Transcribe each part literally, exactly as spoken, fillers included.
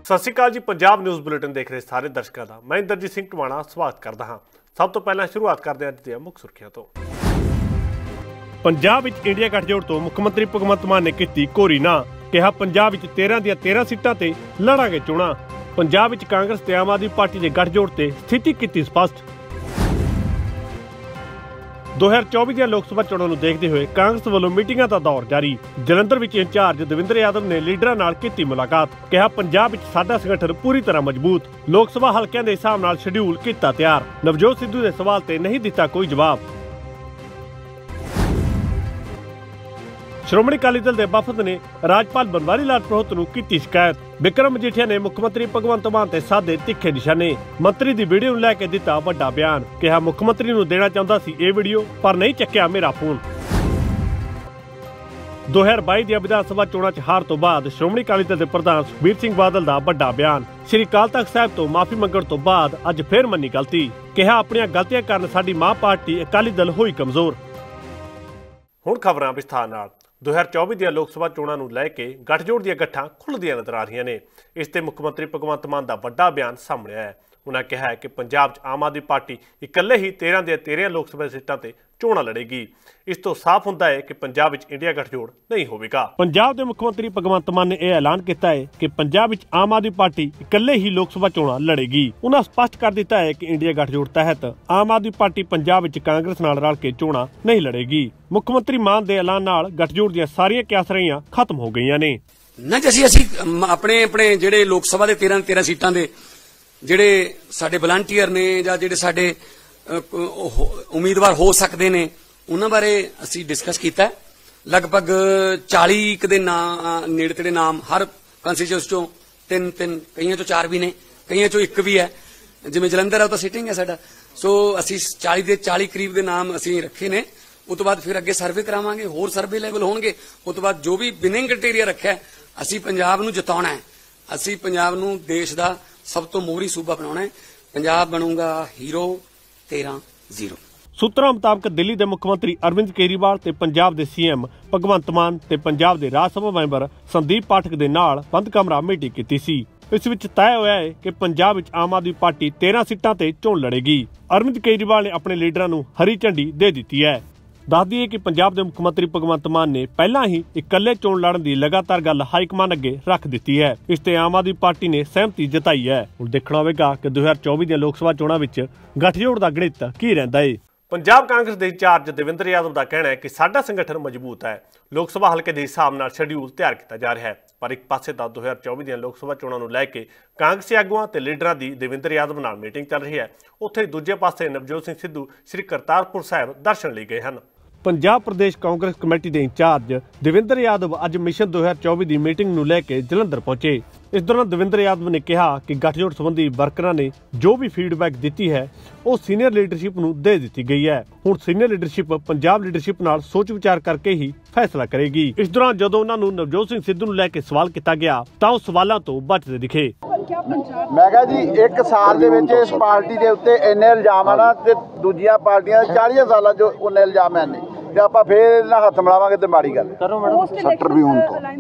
सत श्री अकाल जी। Punjab news bulletin देख रहे सारे दर्शकों का मैं इंद्रजीत सिंह टवाणा स्वागत करता हाँ। सब तो पहला शुरुआत करते हैं अज दी मुख्य सुर्खियां तो। पंजाब विच इंडिया गठजोड़ तो मुख्यमंत्री भगवंत मान ने की घोरी ना, कहा पंजाब विच तेरह दी तेरह सीटां ते लड़ांगे चोणां। पंजाब विच कांग्रेस ते आम आदमी पार्टी के गठजोड़ ते स्थिति की स्पष्ट। दो हज़ार चौबीस ਦੀਆਂ लोक सभा चोणां ਨੂੰ देखते हुए कांग्रेस ਵੱਲੋਂ ਮੀਟਿੰਗਾਂ ਦਾ ਦੌਰ ਜਾਰੀ। ਜਲੰਧਰ ਵਿੱਚ ਇੰਚਾਰਜ ਦਵਿੰਦਰ ਯਾਦਵ ਨੇ ਲੀਡਰਾਂ ਨਾਲ ਕੀਤੀ ਮੁਲਾਕਾਤ, ਕਿਹਾ ਪੰਜਾਬ ਵਿੱਚ ਸਾਡਾ ਸੰਗਠਨ ਪੂਰੀ ਤਰ੍ਹਾਂ ਮਜ਼ਬੂਤ। ਲੋਕ ਸਭਾ ਹਲਕਿਆਂ ਦੇ ਹਿਸਾਬ ਨਾਲ ਸ਼ਡਿਊਲ ਕੀਤਾ ਤਿਆਰ। ਨਵਜੋਤ ਸਿੱਧੂ ਦੇ ਸਵਾਲ ਤੇ ਨਹੀਂ ਦਿੱਤਾ ਕੋਈ ਜਵਾਬ। ਸ਼੍ਰੋਮਣੀ ਅਕਾਲੀ ਦਲ ਦੇ ਵਫਦ ਨੇ ਰਾਜਪਾਲ बनवारी लाल पुरोहित ਨੂੰ ਕੀਤੀ ਸ਼ਿਕਾਇਤ। ਵਿਕਰਮ ਮਜੀਠੀਆ ਨੇ ਮੁੱਖ ਮੰਤਰੀ ਭਗਵੰਤ ਮਾਨ ਤੇ ਸਾਧੇ ਤਿੱਖੇ ਨਿਸ਼ਾਨੇ। ਮੰਤਰੀ ਦੀ ਵੀਡੀਓ ਨੂੰ ਲੈ ਕੇ ਦਿੱਤਾ ਵੱਡਾ ਬਿਆਨ, ਕਿਹਾ ਮੁੱਖ ਮੰਤਰੀ ਨੂੰ ਦੇਣਾ ਚਾਹੁੰਦਾ ਸੀ ਇਹ ਵੀਡੀਓ ਪਰ ਨਹੀਂ ਚੱਕਿਆ ਮੇਰਾ ਫੋਨ। दो हज़ार बाईस ਦੀਆਂ ਵਿਧਾਨ ਸਭਾ ਚੋਣਾਂ 'ਚ ਹਾਰ ਤੋਂ ਬਾਅਦ ਸ਼੍ਰੋਮਣੀ ਅਕਾਲੀ ਦਲ ਦੇ ਪ੍ਰਧਾਨ ਸੁਖਬੀਰ ਸਿੰਘ ਬਾਦਲ ਦਾ ਵੱਡਾ ਬਿਆਨ। ਸ੍ਰੀ ਅਕਾਲ ਤਖ਼ਤ ਸਾਹਿਬ ਤੋਂ ਮਾਫੀ ਮੰਗਣ ਤੋਂ ਬਾਅਦ ਅੱਜ ਫੇਰ ਮੰਨੀ ਗਲਤੀ, ਕਿਹਾ ਆਪਣੀਆਂ ਗਲਤੀਆਂ ਕਾਰਨ ਸਾਡੀ ਮਾਂ ਪਾਰਟੀ ਅਕਾਲੀ ਦਲ ਹੋਈ ਕਮਜ਼ੋਰ। ਹੁਣ ਖਬਰਾਂ ਵਿਸਥਾਰ ਨਾਲ। दो हज़ार चौबीस ਦੀਆਂ ਲੋਕ ਸਭਾ ਚੋਣਾਂ ਨੂੰ ਲੈ ਕੇ ਗੱਠਜੋੜ ਦੀਆਂ ਗੱਠਾਂ ਖੁੱਲ੍ਹਦੀਆਂ ਨਜ਼ਰ ਆ ਰਹੀਆਂ ਨੇ। ਇਸ ਤੇ ਮੁੱਖ ਮੰਤਰੀ ਭਗਵੰਤ ਮਾਨ ਦਾ ਵੱਡਾ ਬਿਆਨ ਸਾਹਮਣੇ ਆਇਆ ਹੈ। ਉਹਨਾਂ ਕਿਹਾ ਹੈ ਕਿ ਪੰਜਾਬ 'ਚ ਆਮ ਆਦਮੀ ਪਾਰਟੀ ਇਕੱਲੇ ਹੀ तेरह ਦੀਆਂ तेरह ਲੋਕ ਸਭਾ ਸੀਟਾਂ ਤੇ ਚੋਣਾਂ ਲੜੇਗੀ। ਇਸ ਤੋਂ ਸਾਫ਼ ਹੁੰਦਾ ਹੈ ਕਿ ਪੰਜਾਬ ਵਿੱਚ ਇੰਡੀਆ ਗੱਠਜੋੜ ਨਹੀਂ ਹੋਵੇਗਾ। ਪੰਜਾਬ ਦੇ ਮੁੱਖ ਮੰਤਰੀ ਭਗਵੰਤ ਮਾਨ ਨੇ ਇਹ ਐਲਾਨ ਕੀਤਾ ਹੈ ਕਿ ਪੰਜਾਬ ਵਿੱਚ ਆਮ ਆਦਮੀ ਪਾਰਟੀ ਇਕੱਲੇ ਹੀ ਲੋਕ ਸਭਾ ਚੋਣਾਂ ਲੜੇਗੀ। ਉਹਨਾਂ ਸਪਸ਼ਟ ਕਰ ਦਿੱਤਾ ਹੈ ਕਿ ਇੰਡੀਆ ਗੱਠਜੋੜ ਤਹਿਤ ਆਮ ਆਦਮੀ ਪਾਰਟੀ ਪੰਜਾਬ ਵਿੱਚ ਕਾਂਗਰਸ ਨਾਲ ਰਲ ਕੇ ਚੋਣਾਂ ਨਹੀਂ ਲੜੇਗੀ। ਮੁੱਖ ਮੰਤਰੀ ਮਾਨ ਦੇ ਐਲਾਨ ਨਾਲ ਗੱਠਜੋੜ ਦੀਆਂ ਸਾਰੀਆਂ ਕਿਆਸਰੀਆਂ ਖਤਮ ਹੋ ਗਈਆਂ ਨੇ। ਨਾ ਜੀ ਅਸੀਂ ਆਪਣੇ ਆਪਣੇ ਜਿਹੜੇ ਲੋਕ ਸਭਾ ਦੇ तेरह तेरह ਸੀਟਾਂ ਦੇ ਜਿਹੜੇ ਸਾਡੇ ਵਲੰਟੀਅਰ ਨੇ ਜਾਂ ਜਿਹੜੇ ਸਾਡੇ ਉਮੀਦਵਾਰ ਹੋ ਸਕਦੇ ਨੇ ਉਹਨਾਂ ਬਾਰੇ ਅਸੀਂ ਡਿਸਕਸ ਕੀਤਾ। ਲਗਭਗ चालीस ਦੇ ਨਾਮ ਨੇੜੇ ਤੇੜੇ ਨਾਮ ਹਰ ਕੰਸਟੀਚੁਐਂਸੀ ਚੋਂ ਤਿੰਨ ਤਿੰਨ ਕਈਆਂ ਚੋਂ ਚਾਰ ਵੀ ਨੇ, ਕਈਆਂ ਚੋਂ ਇੱਕ ਵੀ ਹੈ। ਜਿਵੇਂ ਜਲੰਧਰ ਆ ਉਹ ਤਾਂ ਸਿਟਿੰਗ ਹੈ ਸਾਡਾ। ਸੋ ਅਸੀਂ चालीस ਦੇ चालीस ਕਰੀਬ ਦੇ ਨਾਮ ਅਸੀਂ ਰੱਖੇ ਨੇ। ਉਸ ਤੋਂ ਬਾਅਦ ਫਿਰ ਅੱਗੇ ਸਰਵੇ ਕਰਾਵਾਂਗੇ, ਹੋਰ ਸਰਵੇ ਲੈਵਲ ਹੋਣਗੇ। ਉਸ ਤੋਂ ਬਾਅਦ ਜੋ ਵੀ ਵਿਨਿੰਗ ਕ੍ਰਾਈਟੇਰੀਆ ਰੱਖਿਆ ਅਸੀਂ ਪੰਜਾਬ ਨੂੰ ਜਿਤਾਉਣਾ ਹੈ। ਅਸੀਂ ਪੰਜਾਬ ਨੂੰ ਦੇਸ਼ ਦਾ ਸਭ ਤੋਂ ਮੋਹਰੀ ਸੂਬਾ ਬਣਾਉਣਾ ਹੈ। ਪੰਜਾਬ ਬਣੂਗਾ ਹੀਰੋ तेरह जीरो। ਸੂਤਰਾਂ ਮੁਤਾਬਕ ਦਿੱਲੀ ਦੇ ਮੁੱਖ ਮੰਤਰੀ ਅਰਵਿੰਦ ਕੇਜਰੀਵਾਲ ਤੇ ਪੰਜਾਬ ਦੇ ਸੀਐਮ ਭਗਵੰਤ ਮਾਨ ਤੇ ਪੰਜਾਬ ਦੇ ਰਾਜ ਸਭਾ ਮੈਂਬਰ ਸੰਦੀਪ ਪਾਠਕ ਦੇ ਨਾਲ ਬੰਦ ਕਮਰਾ ਮੀਟਿੰਗ ਕੀਤੀ ਸੀ। ਇਸ ਵਿੱਚ ਤੈਅ ਹੋਇਆ ਹੈ ਕਿ ਪੰਜਾਬ ਵਿੱਚ ਆਮ ਆਦਮੀ ਪਾਰਟੀ तेरह ਸੀਟਾਂ ਤੇ ਚੋਣ ਲੜੇਗੀ। ਅਰਵਿੰਦ ਕੇਜਰੀਵਾਲ ਨੇ ਆਪਣੇ ਲੀਡਰਾਂ ਨੂੰ ਹਰੀ ਝੰਡੀ ਦੇ ਦਿੱਤੀ ਹੈ। ਦੱਸ ਦਈਏ ਕਿ ਪੰਜਾਬ ਦੇ ਮੁੱਖ ਮੰਤਰੀ ਭਗਵੰਤ ਮਾਨ ਨੇ ਪਹਿਲਾਂ ਹੀ ਇਕੱਲੇ ਚੋਣ ਲੜਨ ਦੀ ਲਗਾਤਾਰ ਗੱਲ ਹਾਈਕਮਾਨ ਅੱਗੇ ਰੱਖ ਦਿੱਤੀ ਹੈ। ਇਸ ਤੇ ਆਮ ਆਦਮੀ ਪਾਰਟੀ ਨੇ ਸਹਿਮਤੀ ਜਤਾਈ ਹੈ। ਹੁਣ ਦੇਖਣਾ ਹੋਵੇਗਾ ਕਿ दो हज़ार चौबीस ਦੀਆਂ ਲੋਕ ਸਭਾ ਚੋਣਾਂ ਵਿੱਚ ਗੱਠਜੋੜ ਦਾ ਗਣਿਤ ਕੀ ਰਹਿੰਦਾ ਹੈ। ਪੰਜਾਬ ਕਾਂਗਰਸ ਦੇ ਇੰਚਾਰਜ ਦਵਿੰਦਰ ਯਾਦਵ ਦਾ ਕਹਿਣਾ ਹੈ ਕਿ ਸਾਡਾ ਸੰਗਠਨ ਮਜ਼ਬੂਤ ਹੈ। ਲੋਕ ਸਭਾ ਹਲਕੇ ਦੇ ਹਿਸਾਬ ਨਾਲ ਸ਼ਡਿਊਲ ਤਿਆਰ ਕੀਤਾ ਜਾ ਰਿਹਾ ਹੈ। ਪਰ ਇੱਕ ਪਾਸੇ ਤਾਂ दो हज़ार चौबीस ਦੀਆਂ ਲੋਕ ਸਭਾ ਚੋਣਾਂ ਨੂੰ ਲੈ ਕੇ ਕਾਂਗਰਸੀ ਆਗੂਆਂ ਤੇ ਲੀਡਰਾਂ ਦੀ ਦਵਿੰਦਰ ਯਾਦਵ ਨਾਲ ਮੀਟਿੰਗ ਚੱਲ ਰਹੀ ਹੈ। ਉੱਥੇ ਦੂਜੇ ਪਾਸੇ ਨਵਜੋਤ ਸਿੰਘ ਸਿੱਧੂ ਸ੍ਰੀ ਕਰਤਾਰਪੁਰ ਸਾਹਿਬ ਦਰਸ਼ਨ ਲਈ ਗਏ ਹਨ। पंजाब प्रदेश कांग्रेस कमेटी के इंचार्ज दविंदर यादव अज मिशन दो हज़ार चौबीस की मीटिंग ਨੂੰ ਲੈ ਕੇ जलंधर पहुंचे। इस दौरान दविंदर यादव ने कहा कि गठजोड़ संबंधी वर्करां ने जो भी फीडबैक दी है वो सीनियर लीडरशिप ਨੂੰ दे दी गई है। ਹੁਣ सीनियर लीडरशिप पंजाब लीडरशिप नाल सोच विचार करके ही फैसला करेगी। इस दौरान जदों उन्हां नूं नवजोत सिंह सिद्धू ਨੂੰ ਲੈ ਕੇ सवाल किया गया ਤਾਂ ਉਹ ਸਵਾਲਾਂ ਤੋਂ ਬਚਦੇ ਦਿਖੇ। मैं कहा जी एक साल दे विच इस पार्टी के उत्ते इन्ने इल्जाम आ ना ते दूजियां पार्टियां चालीस साल जो उन्ने इल्जाम है नहीं ते आपां फिर इन्हां हत्थ मिलावांगे ते माड़ी गल सत्तर भी होने तो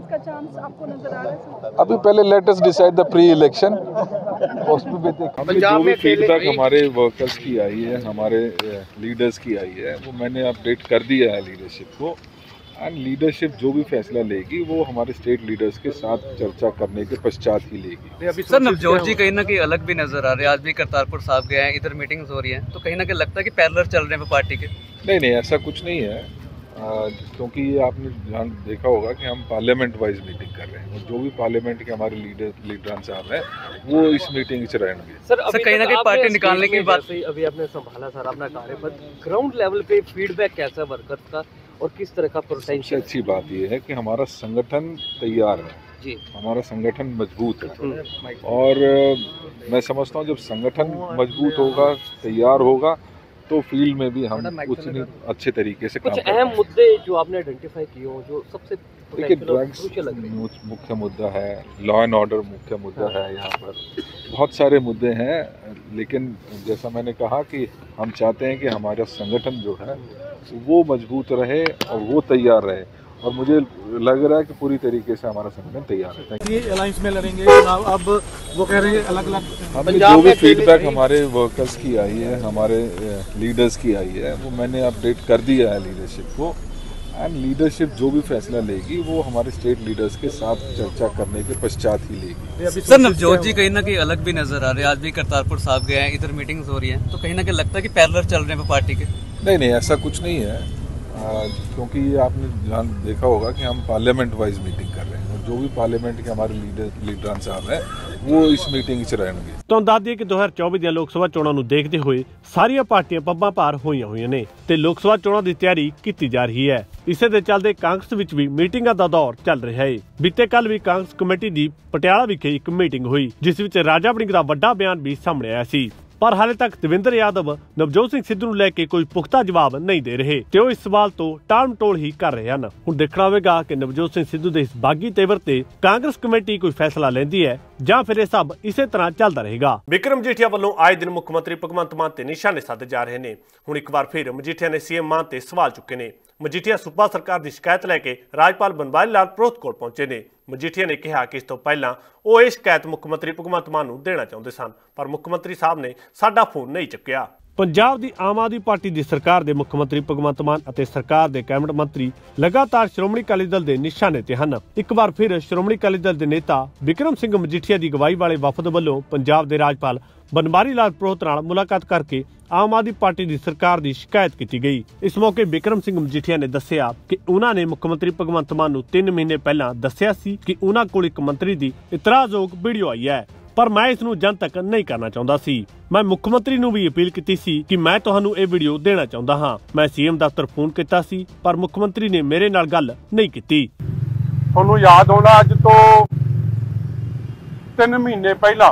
अभी पहले let us decide the pre election. उसमें भी जो भी फीडबैक हमारे वर्कर्स की आई है, हमारे लीडर्स की आई है, वो मैंने अपडेट कर दिया है लीडरशिप को। एंड लीडरशिप जो भी फैसला लेगी वो हमारे स्टेट लीडर्स के साथ चर्चा करने के पश्चात ही लेगी। सर नवजोत जी कहीं ना कहीं अलग भी नजर आ रहे हैं। आज भी करतारपुर साहब गए हैं, इधर मीटिंग्स हो रही हैं, तो कहीं ना कहीं लगता है कि पैरेलल चल रहे हैं पार्टी के। नहीं नहीं ऐसा कुछ नहीं है, आ, क्योंकि ये आपने ध्यान देखा होगा कि हम पार्लियामेंट वाइज मीटिंग कर रहे हैं और जो भी पार्लियामेंट के हमारे लीडर लीडरान साहब हैं वो इस मीटिंग से रहेंगे। सर अभी कहीं ना कहीं पार्टी निकालने की बात अभी आपने संभाला सर अपना कार्यपद, ग्राउंड लेवल पे फीडबैक कैसा वर्कर्स का और किस तरह का पोटेंशियल? अच्छी बात यह है कि हमारा संगठन तैयार है जी, हमारा संगठन मजबूत है और मैं समझता हूँ जब संगठन मजबूत होगा, तैयार होगा तो फील्ड में भी हम कुछ अच्छे तरीके से काम कुछ अहम मुद्दे जो आपने आइडेंटिफाई किए हो जो सबसे देखिए ड्रग्स मुख्य मुद्दा है, लॉ एंड ऑर्डर मुख्य मुद्दा है, यहाँ पर बहुत सारे मुद्दे हैं। लेकिन जैसा मैंने कहा कि हम चाहते हैं कि हमारा संगठन जो है वो मजबूत रहे और वो तैयार रहे और मुझे लग रहा है कि पूरी तरीके से हमारा संगठन तैयार है। ये अलायंस में लड़ेंगे चुनाव, अब वो कह रहे हैं अलग अलग। हमने जो भी फीडबैक हमारे वर्कर्स की आई है, हमारे लीडर्स की आई है, वो मैंने अपडेट कर दिया है लीडरशिप को। एंड लीडरशिप जो भी फैसला लेगी वो हमारे स्टेट लीडर्स के साथ चर्चा करने के पश्चात ही लेगी। सर नवजोत जी कहीं ना कहीं अलग भी नजर आ रहे हैं, आज भी करतारपुर साहब गए हैं, इधर मीटिंग्स हो रही हैं, तो कहीं ना कहीं लगता है कि पैरेलल चल रहे हैं पार्टी के। नहीं नहीं ऐसा कुछ नहीं है, आ, क्योंकि ये आपने ध्यान देखा होगा कि हम पार्लियामेंट वाइज मीटिंग कर रहे हैं और जो भी पार्लियामेंट के हमारे लीडर ਲੀਡਰਾਂ ਸਾਹਿਬ ਹੈ वो इस मीटिंग च ਰਹਿਣਗੇ। ਤੁਹਾਨੂੰ ਦੱਸ ਦਈਏ ਕਿ ਦੋ ਹਜ਼ਾਰ ਚੌਵੀ ਦੀਆਂ ਲੋਕ ਸਭਾ ਚੋਣਾਂ ਨੂੰ ਦੇਖਦੇ ਹੋਏ ਸਾਰੀਆਂ ਪਾਰਟੀਆਂ ਪੱਬਾਂ ਭਾਰ ਹੋਈਆਂ ਹੋਈਆਂ ਨੇ ਤੇ ਲੋਕ ਸਭਾ ਚੋਣਾਂ ਦੀ ਤਿਆਰੀ ਕੀਤੀ ਜਾ ਰਹੀ ਹੈ। ਇਸੇ ਦੇ ਚੱਲਦੇ ਕਾਂਗਰਸ ਵਿੱਚ ਵੀ ਮੀਟਿੰਗਾਂ ਦਾ ਦੌਰ ਚੱਲ ਰਿਹਾ ਹੈ। ਬੀਤੇ ਕੱਲ ਵੀ ਕਾਂਗਰਸ ਕਮੇਟੀ ਦੀ ਪਟਿਆਲਾ ਵਿਖੇ ਇੱਕ ਮੀਟਿੰਗ ਹੋਈ ਜਿਸ ਵਿੱਚ ਰਾਜਾ ਵੜਿੰਗ ਦਾ ਵੱਡਾ ਬਿਆਨ ਵੀ ਸਾਹਮਣੇ ਆਇਆ ਸੀ। ਪਰ ਹਾਲੇ ਤੱਕ ਦਵਿੰਦਰ ਯਾਦਵ ਨਵਜੋਤ ਸਿੰਘ ਸਿੱਧੂ ਨੂੰ ਲੈ ਕੇ ਕੋਈ ਪੁਖਤਾ ਜਵਾਬ ਨਹੀਂ ਦੇ ਰਹੇ ਤੇ ਉਹ ਇਸ ਸਵਾਲ ਤੋਂ ਟਾਲ ਮਟੋਲ ਹੀ ਕਰ ਰਹੇ ਹਨ। ਹੁਣ ਦੇਖਣਾ ਹੋਵੇਗਾ ਕਿ ਨਵਜੋਤ ਸਿੰਘ ਸਿੱਧੂ ਦੇ ਇਸ ਬਾਗੀ ਤੇਵਰ ਤੇ ਕਾਂਗਰਸ ਕਮੇਟੀ ਕੋਈ ਫੈਸਲਾ ਲੈਂਦੀ ਹੈ ਜਾਂ ਫਿਰ ਇਹ ਸਭ ਇਸੇ ਤਰ੍ਹਾਂ ਚੱਲਦਾ ਰਹੇਗਾ। ਬਿਕਰਮ ਮਜੀਠੀਆ ਵੱਲੋਂ ਆਏ ਦਿਨ ਮੁੱਖ ਮੰਤਰੀ ਭਗਵੰਤ ਮਾਨ ਤੇ ਨਿਸ਼ਾਨੇ ਸਾਧੇ ਜਾ ਰਹੇ ਨੇ। ਹੁਣ ਇੱਕ ਵਾਰ ਫਿਰ ਮਜੀਠੀਆ ਨੇ ਸੀਐਮ ਮਾਨ ਤੇ ਸਵਾਲ ਚੁੱਕੇ ਨੇ। ਮਜੀਠੀਆ ਸੂਬਾ ਸਰਕਾਰ ਦੀ ਸ਼ਿਕਾਇਤ ਲੈ ਕੇ ਰਾਜਪਾਲ ਬਨਵਾਰੀ ਲਾਲ ਪੁਰੋਹਿਤ ਕੋਲ ਪਹੁੰਚੇ ਨੇ। ਮਜੀਠੀਆ ਨੇ ਕਿਹਾ ਕਿ ਇਸ ਤੋਂ ਪਹਿਲਾਂ ਉਹ ਇਹ ਸ਼ਿਕਾਇਤ ਮੁੱਖ ਮੰਤਰੀ ਭਗਵੰਤ ਮਾਨ ਨੂੰ ਦੇਣਾ ਚਾਹੁੰਦੇ ਸਨ ਪਰ ਮੁੱਖ ਮੰਤਰੀ ਸਾਹਿਬ ਨੇ ਸਾਡਾ ਫੋਨ ਨਹੀਂ ਚੁੱਕਿਆ। ਪੰਜਾਬ ਦੀ ਆਮ ਆਦਮੀ ਪਾਰਟੀ ਦੀ ਸਰਕਾਰ ਦੇ ਮੁੱਖ ਮੰਤਰੀ ਭਗਵੰਤ ਮਾਨ ਅਤੇ ਸਰਕਾਰ ਦੇ ਕੈਬਨਿਟ ਮੰਤਰੀ ਲਗਾਤਾਰ ਸ਼੍ਰੋਮਣੀ ਅਕਾਲੀ ਦਲ ਦੇ ਨਿਸ਼ਾਨੇ ਤੇ ਹਨ। ਇੱਕ ਵਾਰ ਫਿਰ ਸ਼੍ਰੋਮਣੀ ਅਕਾਲੀ ਦਲ ਦੇ ਨੇਤਾ ਬਿਕਰਮ ਸਿੰਘ ਮਜੀਠੀਆ ਦੀ ਅਗਵਾਈ ਵਾਲੇ ਵਫਦ ਵੱਲੋਂ ਪੰਜਾਬ ਦੇ ਰਾਜਪਾਲ ਬਨਵਾਰੀ ਲਾਲ ਪੁਰੋਹਿਤ ਨਾਲ ਮੁਲਾਕਾਤ ਕਰਕੇ ਆਮ ਆਦਮੀ ਪਾਰਟੀ ਦੀ ਸਰਕਾਰ ਦੀ ਸ਼ਿਕਾਇਤ ਕੀਤੀ ਗਈ। ਇਸ ਮੌਕੇ ਬਿਕਰਮ ਸਿੰਘ ਮਜੀਠੀਆ ਨੇ ਦੱਸਿਆ ਕਿ ਉਹਨਾਂ ਨੇ ਮੁੱਖ ਮੰਤਰੀ ਭਗਵੰਤ ਮਾਨ ਨੂੰ ਤਿੰਨ ਮਹੀਨੇ ਪਹਿਲਾਂ ਦੱਸਿਆ ਸੀ ਕਿ ਉਹਨਾਂ ਕੋਲ ਇੱਕ ਮੰਤਰੀ ਦੀ ਇਤਰਾਜ਼ਯੋਗ ਵੀਡੀਓ ਆਈ ਹੈ ਪਰ ਮੈਂ ਇਸ ਨੂੰ ਜਨਤਕ ਨਹੀਂ ਕਰਨਾ ਚਾਹੁੰਦਾ ਸੀ। ਮੈਂ ਮੁੱਖ ਮੰਤਰੀ ਨੂੰ ਵੀ ਅਪੀਲ ਕੀਤੀ ਸੀ ਕਿ ਮੈਂ ਤੁਹਾਨੂੰ ਇਹ ਵੀਡੀਓ ਦੇਣਾ ਚਾਹੁੰਦਾ ਹਾਂ। ਮੈਂ ਸੀਐਮ ਦਫ਼ਤਰ ਫੋਨ ਕੀਤਾ ਸੀ ਪਰ ਮੁੱਖ ਮੰਤਰੀ ਨੇ ਮੇਰੇ ਨਾਲ ਗੱਲ ਨਹੀਂ ਕੀਤੀ। ਤੁਹਾਨੂੰ ਯਾਦ ਹੋਣਾ ਅੱਜ ਤੋਂ ਤਿੰਨ ਮਹੀਨੇ ਪਹਿਲਾਂ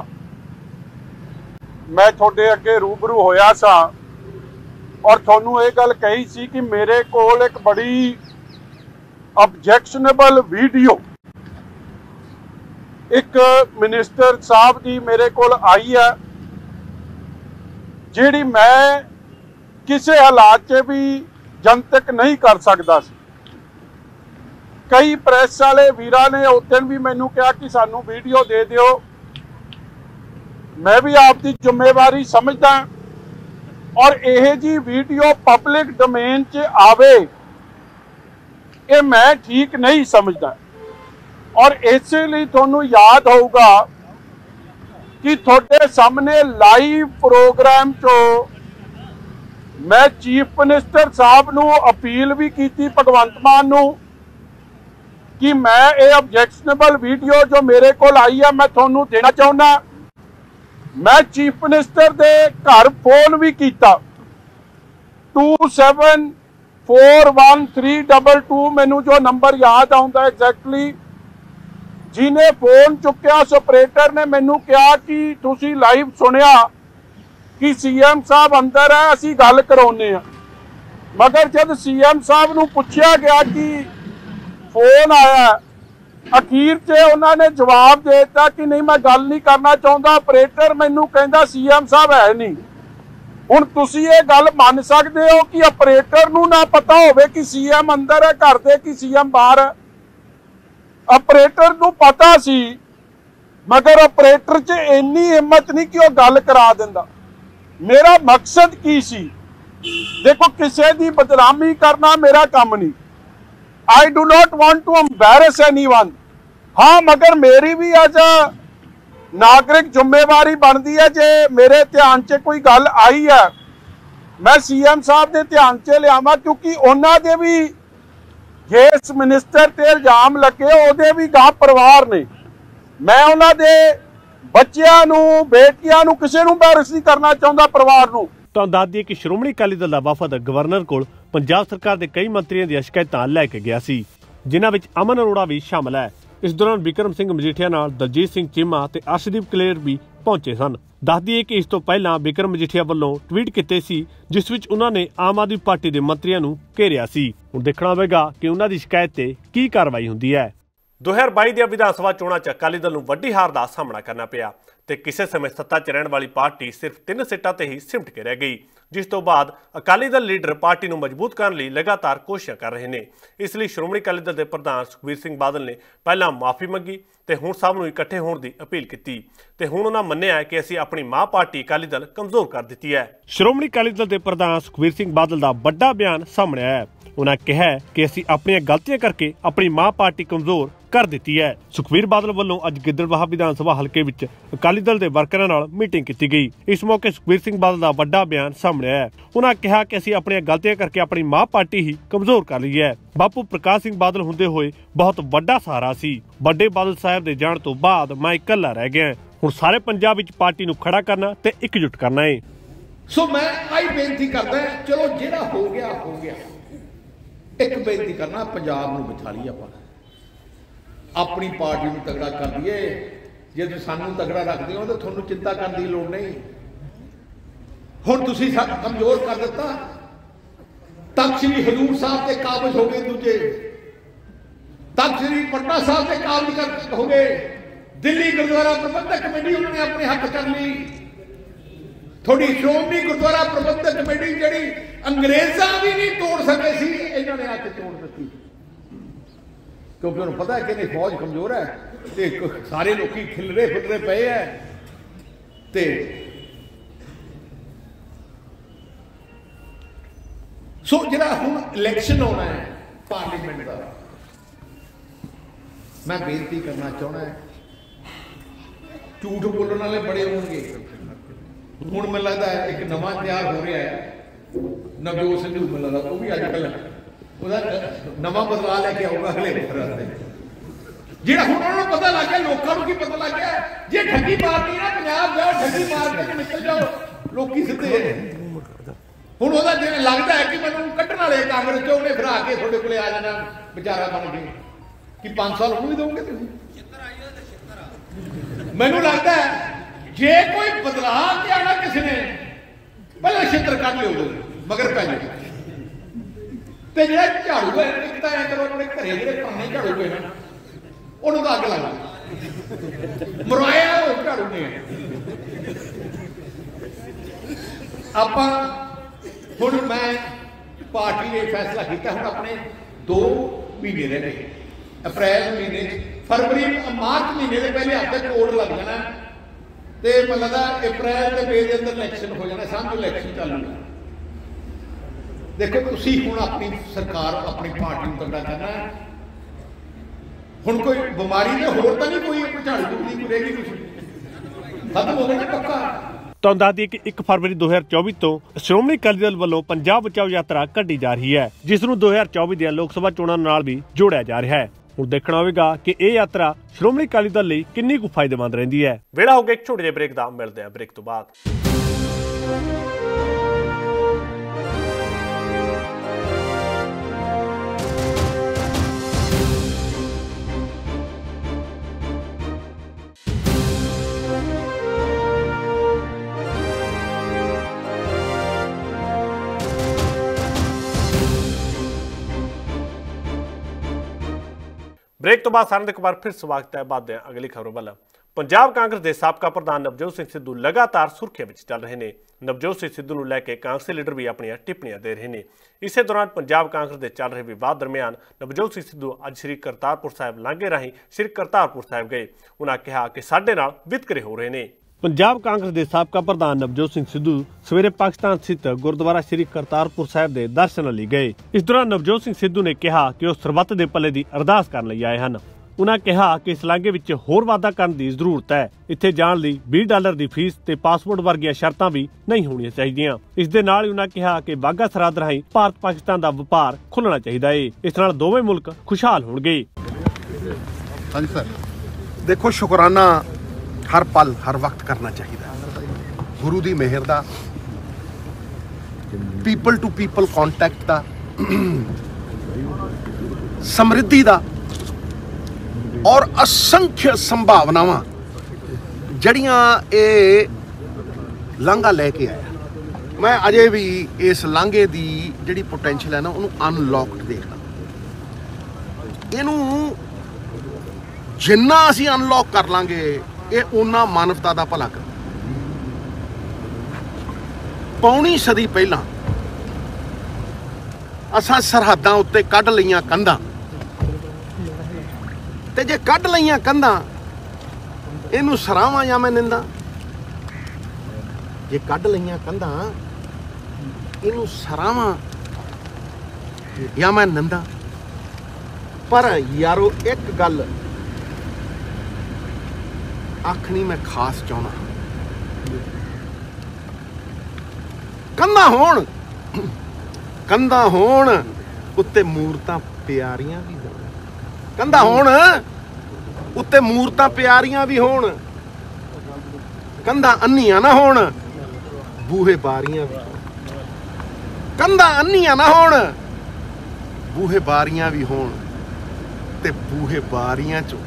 ਮੈਂ ਤੁਹਾਡੇ ਅੱਗੇ ਰੂਬਰੂ ਹੋਇਆ ਸਾਂ ਔਰ ਤੁਹਾਨੂੰ ਇਹ ਗੱਲ ਕਹੀ ਸੀ ਕਿ ਮੇਰੇ ਕੋਲ ਇੱਕ ਬੜੀ ਆਬਜੈਕਸ਼ਨੇਬਲ ਵੀਡੀਓ ਇੱਕ ਮਿਨਿਸਟਰ ਸਾਹਿਬ ਦੀ ਮੇਰੇ ਕੋਲ ਆਈ ਹੈ ਜਿਹੜੀ ਮੈਂ ਕਿਸੇ ਹਾਲਾਤ 'ਚ ਵੀ ਜਨਤਕ ਨਹੀਂ ਕਰ ਸਕਦਾ ਸੀ। ਕਈ ਪ੍ਰੈਸ ਵਾਲੇ ਵੀਰਾਂ ਨੇ ਉਸ ਦਿਨ ਵੀ ਮੈਨੂੰ ਕਿਹਾ ਕਿ ਸਾਨੂੰ ਵੀਡੀਓ ਦੇ ਦਿਓ। मैं भी आपकी जिम्मेवारी समझदा और यह जी वीडियो पब्लिक डोमेन च आवे ये मैं ठीक नहीं समझदा और इसलिए तुहानू याद होगा कि थोड़े सामने लाइव प्रोग्राम चो मैं चीफ मिनिस्टर साहब नू अपील भी की भगवंत मान नू कि मैं ये ऑब्जेक्शनेबल वीडियो जो मेरे को आई है मैं तुहानू देना चाहुंदा। मैं चीफ मिनिस्टर दे घर फोन भी किया two seven four one three double two मैनू जो नंबर याद आता एग्जैक्टली जिन्हें फोन चुक्या उस ऑपरेटर ने मैनू कहा कि तुसी लाइव सुनिया कि सीएम साहब अंदर है असी गल कराउने आ मगर जब सीएम साहब नू पूछा गया कि फोन आया अखीर से उन्होंने जवाब दे दिता कि नहीं मैं गल नहीं करना चाहता। ऑपरेटर मैनू कहता सीएम साहब है नहीं। हुण तुसी ये गल मान सकते हो कि ऑपरेटर नू ना पता होवे कि सीएम अंदर है घर दे कि सीएम बाहर है। ऑपरेटर नू पता सी मगर ऑपरेटर च इन्नी हिम्मत नहीं कि वह गल करा दिंदा। मेरा मकसद की सी देखो किसी दी बदनामी करना मेरा काम नहीं। I do not want to embarrass anyone. हाँ मगर मेरी भी एज अ नागरिक जिम्मेवारी बनती है जे मेरे ध्यान च कोई गल आई है मैं सीएम साहब के ध्यान च लियावां क्योंकि उन्होंने भी जिस मिनिस्टर ते इल्जाम लगे उहदे भी गां परिवार ने। मैं उन्होंने बच्चियां नूं बेटियां नूं किसी नूं एम्बैरस नहीं करना चाहता परिवार नूं। ਤੁਹਾਨੂੰ ਦੱਸ ਦਈਏ ਕਿ ਸ਼੍ਰੋਮਣੀ ਅਕਾਲੀ ਦਲ ਦਾ ਵਫਦ ਗਵਰਨਰ ਕੋਲ ਪੰਜਾਬ ਸਰਕਾਰ ਦੇ ਕਈ ਮੰਤਰੀਆਂ ਦੀਆਂ ਸ਼ਿਕਾਇਤਾਂ ਲੈ ਕੇ ਗਿਆ ਸੀ ਜਿਨ੍ਹਾਂ ਵਿੱਚ ਅਮਨ ਅਰੋੜਾ ਵੀ ਸ਼ਾਮਲ ਹੈ। ਇਸ ਦੌਰਾਨ ਬਿਕਰਮ ਸਿੰਘ ਮਜੀਠੀਆ ਨਾਲ ਦਲਜੀਤ ਸਿੰਘ ਚੀਮਾ ਤੇ ਅਰਸ਼ਦੀਪ ਕਲੇਰ ਵੀ ਪਹੁੰਚੇ ਸਨ। ਦੱਸ ਦਈਏ ਕਿ ਇਸ ਤੋਂ ਪਹਿਲਾਂ ਬਿਕਰਮ ਮਜੀਠੀਆ ਵੱਲੋਂ ਟਵੀਟ ਕੀਤੇ ਸੀ ਜਿਸ ਵਿੱਚ ਉਹਨਾਂ ਨੇ ਆਮ ਆਦਮੀ ਪਾਰਟੀ ਦੇ ਮੰਤਰੀਆਂ ਨੂੰ ਘੇਰਿਆ ਸੀ। ਹੁਣ ਦੇਖਣਾ ਹੋਵੇਗਾ ਕਿ ਉਹਨਾਂ ਦੀ ਸ਼ਿਕਾਇਤ ਤੇ ਕੀ ਕਾਰਵਾਈ ਹੁੰਦੀ ਹੈ। ਦੋ ਹਜ਼ਾਰ ਬਾਈ ਦੀਆਂ ਵਿਧਾਨ ਸਭਾ ਚੋਣਾਂ 'ਚ ਅਕਾਲੀ ਦਲ ਨੂੰ ਵੱਡੀ ਹਾਰ ਦਾ ਸਾਹਮਣਾ ਕਰਨਾ ਪਿਆ ਤੇ ਕਿਸੇ ਸਮੇਂ ਸੱਤਾ 'ਚ ਰਹਿਣ ਵਾਲੀ ਪਾਰਟੀ ਸਿਰਫ ਤਿੰਨ ਸੀਟਾਂ ਤੇ ਹੀ ਸਿਮਟ ਕੇ ਰਹਿ ਗਈ, ਜਿਸ ਤੋਂ ਬਾਅਦ ਅਕਾਲੀ ਦਲ ਲੀਡਰ ਪਾਰਟੀ ਨੂੰ ਮਜ਼ਬੂਤ ਕਰਨ ਲਈ ਲਗਾਤਾਰ ਕੋਸ਼ਿਸ਼ਾਂ ਕਰ ਰਹੇ ਨੇ। ਇਸ ਲਈ ਸ਼੍ਰੋਮਣੀ ਅਕਾਲੀ ਦਲ ਦੇ ਪ੍ਰਧਾਨ ਸੁਖਬੀਰ ਸਿੰਘ ਬਾਦਲ ਨੇ ਪਹਿਲਾਂ ਮਾਫੀ ਮੰਗੀ ਤੇ ਹੁਣ ਸਭ ਨੂੰ ਇਕੱਠੇ ਹੋਣ ਦੀ ਅਪੀਲ ਕੀਤੀ ਤੇ ਹੁਣ ਉਹਨਾਂ ਮੰਨਿਆ ਕਿ ਅਸੀਂ ਆਪਣੀ ਮਾਂ ਪਾਰਟੀ ਅਕਾਲੀ ਦਲ ਕਮਜ਼ੋਰ ਕਰ ਦਿੱਤੀ ਹੈ। ਸ਼੍ਰੋਮਣੀ ਅਕਾਲੀ ਦਲ ਦੇ ਪ੍ਰਧਾਨ ਸੁਖਬੀਰ ਸਿੰਘ ਬਾਦਲ ਦਾ ਵੱਡਾ ਬਿਆਨ ਸਾਹਮਣੇ ਆਇਆ। ਉਹਨਾਂ ਕਿਹਾ ਕਿ ਅਸੀਂ ਆਪਣੀਆਂ ਗਲਤੀਆਂ ਕਰਕੇ ਆਪਣੀ ਮਾਂ ਪਾਰਟੀ ਕਮਜ਼ੋਰ ਕਰ ਦਿੱਤੀ ਹੈ। ਸੁਖਬੀਰ ਬਾਦਲ ਵੱਲੋਂ ਅੱਜ ਗਿੱਦੜਬਾਹਾ ਵਿਧਾਨ ਸਭਾ ਹਲਕੇ ਵਿੱਚ ਅਕਾਲੀ ਦਲ ਦੇ ਵਰਕਰਾਂ ਨਾਲ ਮੀਟਿੰਗ ਕੀਤੀ ਗਈ। ਇਸ ਮੌਕੇ ਸੁਖਬੀਰ ਸਿੰਘ ਬਾਦਲ ਦਾ ਵੱਡਾ ਬਿਆਨ ਸਾਹਮਣੇ ਆਇਆ। ਉਹਨਾਂ ਕਿਹਾ ਕਿ ਅਸੀਂ ਆਪਣੀਆਂ ਗਲਤੀਆਂ ਕਰਕੇ ਆਪਣੀ ਮਾਂ ਪਾਰਟੀ ਹੀ ਕਮਜ਼ੋਰ ਕਰ ਲਈ ਹੈ। ਬਾਪੂ ਪ੍ਰਕਾਸ਼ ਸਿੰਘ ਬਾਦਲ ਹੁੰਦੇ ਹੋਏ ਬਹੁਤ ਵੱਡਾ ਸਹਾਰਾ ਸੀ। ਵੱਡੇ ਬਾਦਲ ਸਾਹਿਬ ਦੇ ਜਾਣ ਤੋਂ ਬਾਅਦ ਮੈਂ ਇਕੱਲਾ ਰਹਿ ਗਿਆ। ਹੁਣ ਸਾਰੇ ਪੰਜਾਬ ਵਿੱਚ ਪਾਰਟੀ ਨੂੰ ਖੜਾ ਕਰਨਾ ਤੇ ਇਕਜੁੱਟ ਕਰਨਾ ਹੈ। ਸੋ ਮੈਂ ਆਈ ਬੇਨਤੀ ਕਰਦਾ, ਚਲੋ ਜਿਹੜਾ ਹੋ ਗਿਆ ਹੋ ਗਿਆ। ਇੱਕ ਬੇਨਤੀ ਕਰਨਾ, ਪੰਜਾਬ ਨੂੰ ਬਿਠਾ ਲਈ ਆਪਾਂ, ਆਪਣੀ ਪਾਰਟੀ ਨੂੰ ਤਗੜਾ ਕਰ ਦਈਏ। ਜੇ ਤੁਸੀਂ ਸਾਨੂੰ ਤਗੜਾ ਰੱਖਦੇ ਹੋ ਤਾਂ ਤੁਹਾਨੂੰ ਚਿੰਤਾ ਕਰਨ ਦੀ ਲੋੜ ਨਹੀਂ। ਹੁਣ ਤੁਸੀਂ ਸਾਨੂੰ ਕਮਜ਼ੋਰ ਕਰ ਦਿੱਤਾ। ਤਖਤ ਸ੍ਰੀ ਹਜ਼ੂਰ ਸਾਹਿਬ ਤੇ ਕਾਬਜ਼ ਹੋ ਗਏ, ਦੂਜੇ ਤਖਤ ਸ੍ਰੀ ਪਟਨਾ ਸਾਹਿਬ ਤੇ ਕਾਬਜ਼ ਹੋ ਗਏ। ਦਿੱਲੀ ਗੁਰਦੁਆਰਾ ਪ੍ਰਬੰਧਕ ਕਮੇਟੀ ਉਹਨਾਂ ਨੇ ਆਪਣੇ ਹੱਥ ਕਰ ਲਈ। ਥੋੜੀ ਸ਼੍ਰੋਮਣੀ ਗੁਰਦੁਆਰਾ ਪ੍ਰਬੰਧਕ ਕਮੇਟੀ ਜਿਹੜੀ ਅੰਗਰੇਜ਼ਾਂ ਵੀ ਨਹੀਂ ਤੋੜ ਸਕੇ ਸੀ, ਇਹਨਾਂ ਨੇ ਆ ਕੇ ਤੋੜ ਦਿੱਤੀ, ਕਿਉਂਕਿ ਉਹਨੂੰ ਪਤਾ ਹੈ ਕਿ ਨਹੀਂ ਫੌਜ ਕਮਜ਼ੋਰ ਹੈ ਤੇ ਸਾਰੇ ਲੋਕੀ ਖਿਲਰੇ ਫਿਲਰੇ ਪਏ ਹੈ। ਤੇ ਸੋ ਜਿਹੜਾ ਹੁਣ ਇਲੈਕਸ਼ਨ ਹੋਣਾ ਹੈ ਪਾਰਲੀਮੈਂਟ ਦਾ, ਮੈਂ ਬੇਨਤੀ ਕਰਨਾ ਚਾਹੁੰਦਾ, ਝੂਠ ਬੋਲਣ ਵਾਲੇ ਬੜੇ ਹੋਣਗੇ। ਹੁਣ ਮੈਨੂੰ ਲੱਗਦਾ ਹੈ ਇੱਕ ਨਵਾਂ ਤਿਆਰ ਹੋ ਰਿਹਾ ਹੈ, ਨਵਜੋਤ ਸਿੰਘ ਨੂੰ ਮੈਨੂੰ ਲੱਗਦਾ ਉਹ ਵੀ ਅੱਜ ਕੱਲ੍ਹ ਉਹਦਾ ਨਵਾਂ ਬਦਲਾਅ ਲੈ ਕੇ ਆਊਗਾ ਅਗਲੇ ਵਾਸਤੇ। ਜਿਹੜਾ ਹੁਣ ਉਹਨਾਂ ਨੂੰ ਪਤਾ ਲੱਗ ਗਿਆ, ਲੋਕਾਂ ਨੂੰ ਕੀ ਪਤਾ ਲੱਗ ਗਿਆ, ਜੇ ਠੱਗੀ ਮਾਰਨੀ ਨਾ ਪੰਜਾਬ ਜਾਓ, ਠੱਗੀ ਮਾਰ ਕੇ ਨਿਕਲ ਜਾਓ, ਲੋਕੀ ਸਿੱਧੇ। ਹੁਣ ਉਹਦਾ ਜਿਵੇਂ ਲੱਗਦਾ ਹੈ ਕਿ ਮੈਨੂੰ ਕੱਢਣ ਵਾਲੇ ਕਾਂਗਰਸ ਚੋਂ ਉਹਨੇ ਫਿਰਾ ਕੇ ਤੁਹਾਡੇ ਕੋਲੇ ਆ ਜਾਣਾ ਵਿਚਾਰਾ ਬਣ ਕੇ ਕਿ ਪੰਜ ਸਾਲ ਉਹਨੂੰ ਹੀ ਦੋਗੇ ਤੁਸੀਂ। ਮੈਨੂੰ ਲੱਗਦਾ ਹੈ ਜੇ ਕੋਈ ਬਦਲਾਅ ਕੇ ਆਣਾ ਕਿਸੇ ਨੇ, ਪਹਿਲਾਂ ਛਿੱਤਰ ਕੱਢ ਲਿਓ ਮਗਰ ਪੈ ਜਾਓ। ਤੇ ਜਿਹੜਾ ਝਾੜੂ ਹੈ, ਇੱਕ ਤਾਂ ਐ ਕਰੋ ਆਪਣੇ ਘਰੇ ਜਿਹੜੇ ਪੁਰਾਣੇ ਝਾੜੂ ਹੋਏ ਨਾ ਉਹਨੂੰ ਤਾਂ ਅੱਗ ਲਾ ਲਓ, ਮਰਵਾਇਆ ਉਹ ਝਾੜੂ ਨੇ। ਆਪਾਂ ਹੁਣ ਮੈਂ ਪਾਰਟੀ ਨੇ ਫੈਸਲਾ ਕੀਤਾ, ਹੁਣ ਆਪਣੇ ਦੋ ਮਹੀਨੇ ਰਹਿ ਗਏ। ਅਪ੍ਰੈਲ ਮਹੀਨੇ ਚ, ਫਰਵਰੀ ਮਾਰਚ ਮਹੀਨੇ ਦੇ ਪਹਿਲੇ ਹਫ਼ਤੇ ਕੋਡ ਲੱਗ ਜਾਣਾ ਤੇ ਮੈਨੂੰ ਲੱਗਦਾ ਅਪ੍ਰੈਲ ਦੇ ਮਈ ਦੇ ਅੰਦਰ ਇਲੈਕਸ਼ਨ ਹੋ ਜਾਣਾ। ਸਮਝੋ ਇਲੈਕਸ਼ਨ ਚੱਲ ਰਿਹਾ। ਦੇਖੋ ਤੁਸੀਂ ਹੁਣ ਆਪਣੀ ਸਰਕਾਰ, ਆਪਣੀ ਪਾਰਟੀ ਨੂੰ ਤਗੜਾ ਕਰਨਾ ਹੈ। ਹੁਣ ਕੋਈ ਬਿਮਾਰੀ ਤੇ ਹੋਰ ਤਾਂ ਨਹੀਂ ਕੋਈ ਝਾੜੂ ਝੂੜੀ ਕੋਈ ਰਹੇਗੀ, ਕੁਛ ਖਤਮ ਹੋ ਗਿਆ ਪੱਕਾ। ਤੁਹਾਨੂੰ ਦੱਸ ਦਈਏ ਕਿ ਇੱਕ ਫਰਵਰੀ ਦੋ ਹਜ਼ਾਰ ਚੌਵੀ ਤੋਂ ਸ਼੍ਰੋਮਣੀ ਅਕਾਲੀ ਦਲ ਵੱਲੋਂ ਪੰਜਾਬ ਬਚਾਓ ਯਾਤਰਾ ਕੱਢੀ ਜਾ ਰਹੀ ਹੈ, ਜਿਸ ਨੂੰ ਦੋ ਹਜ਼ਾਰ ਚੌਵੀ ਦੀਆਂ ਲੋਕ ਸਭਾ ਚੋਣਾਂ ਨਾਲ ਵੀ ਜੋੜਿਆ ਜਾ ਰਿਹਾ ਹੈ। ਹੁਣ ਦੇਖਣਾ ਹੋਵੇਗਾ ਕਿ ਇਹ ਯਾਤਰਾ ਸ਼੍ਰੋਮਣੀ ਅਕਾਲੀ ਦਲ ਲਈ ਕਿੰਨੀ ਕੁ ਫਾਇਦੇਮੰਦ ਰਹਿੰਦੀ ਹੈ। ਵੇਲਾ ਹੋ ਗਿਆ ਇੱਕ ਛੋਟੇ ਜਿਹੇ ਬ੍ਰੇਕ ਦਾ, ਮਿਲਦੇ ਹਾਂ ਬ੍ਰੇਕ ਤੋਂ ਬਾਅਦ। ब्रेक तो बाद सारे एक बार फिर स्वागत है। बात अगली खबरों वाल। पंजाब कांग्रेस के साबका प्रधान नवजोत सिंह सिद्धू लगातार सुर्खियां में चल रहे हैं। नवजोत सिंह सिद्धू को लैके कांग्रेसी लीडर भी अपन टिप्पणियां दे रहे हैं। इस दौरान पंजाब कांग्रेस के चल रहे विवाद दरमियान नवजोत सिंह सिद्धू अज श्री करतारपुर साहिब लांघे राही श्री करतारपुर साहिब गए। उन्होंने कहा कि साडे नाल वितकरे हो रहे हैं। पंजाब कांग्रेस के साबका प्रधान नवजोत सिंह सिद्धू सवेरे पाकिस्तान स्थित गुरुद्वारा श्री करतारपुर साहिब के दर्शन लई गए। इस दौरान नवजोत सिंह सिद्धू ने कहा कि वह सरबत के भले की अरदास करने लई आए हैं। उन्होंने कहा कि इस लांघे विच होर वाधा करने की जरूरत है। इत्थे जाण लई बीस डॉलर की फीस ते पासपोर्ट वर्गियां शर्तां भी नहीं होणीआं चाहीदियां। इस दे नाल उन्होंने कहा कि वाघा सरहद राहीं भारत पाकिस्तान का व्यापार खुलना चाहिए है। इस नाल दोवें मुल्क खुशहाल होणगे। हाँ जी सर, देखो शुकराना हर पल हर वक्त करना चाहिए। गुरु दी मेहर दा, पीपल टू पीपल कॉन्टैक्ट दा, समृद्धि दा और असंख्य संभावनावां जड़ियां ये लांघा लैके आया। मैं अजे भी इस लांघे दी जिहड़ी पोटेंशियल है ना उन्होंने अनलॉक्ड देखना। इनू जिन्ना असीं अनलॉक कर लांगे ये उन्ना मानवता का भला कर। पौनी सदी पहला असां सरहदां उत्ते कढ लईआं कंधां, ते जे कढ लईआं कंधां इहनूं सराहां जां मैं निंदा। जे कढ लईआं कंधां इहनूं सराहां या मैं निंदा। पर यारो एक गल आखनी मैं खास चाहना, कंधा होण कंधा होण उत्ते मूरतां प्यारियां भी होण, कंधा होण उत्ते मूरतां प्यारियां भी होण, कंधा अन्नियां ना होण बूहे बारियां भी होण, कंधा अन्नियां ना होण बूहे बारियां भी होण, ते बूहे बारियां चों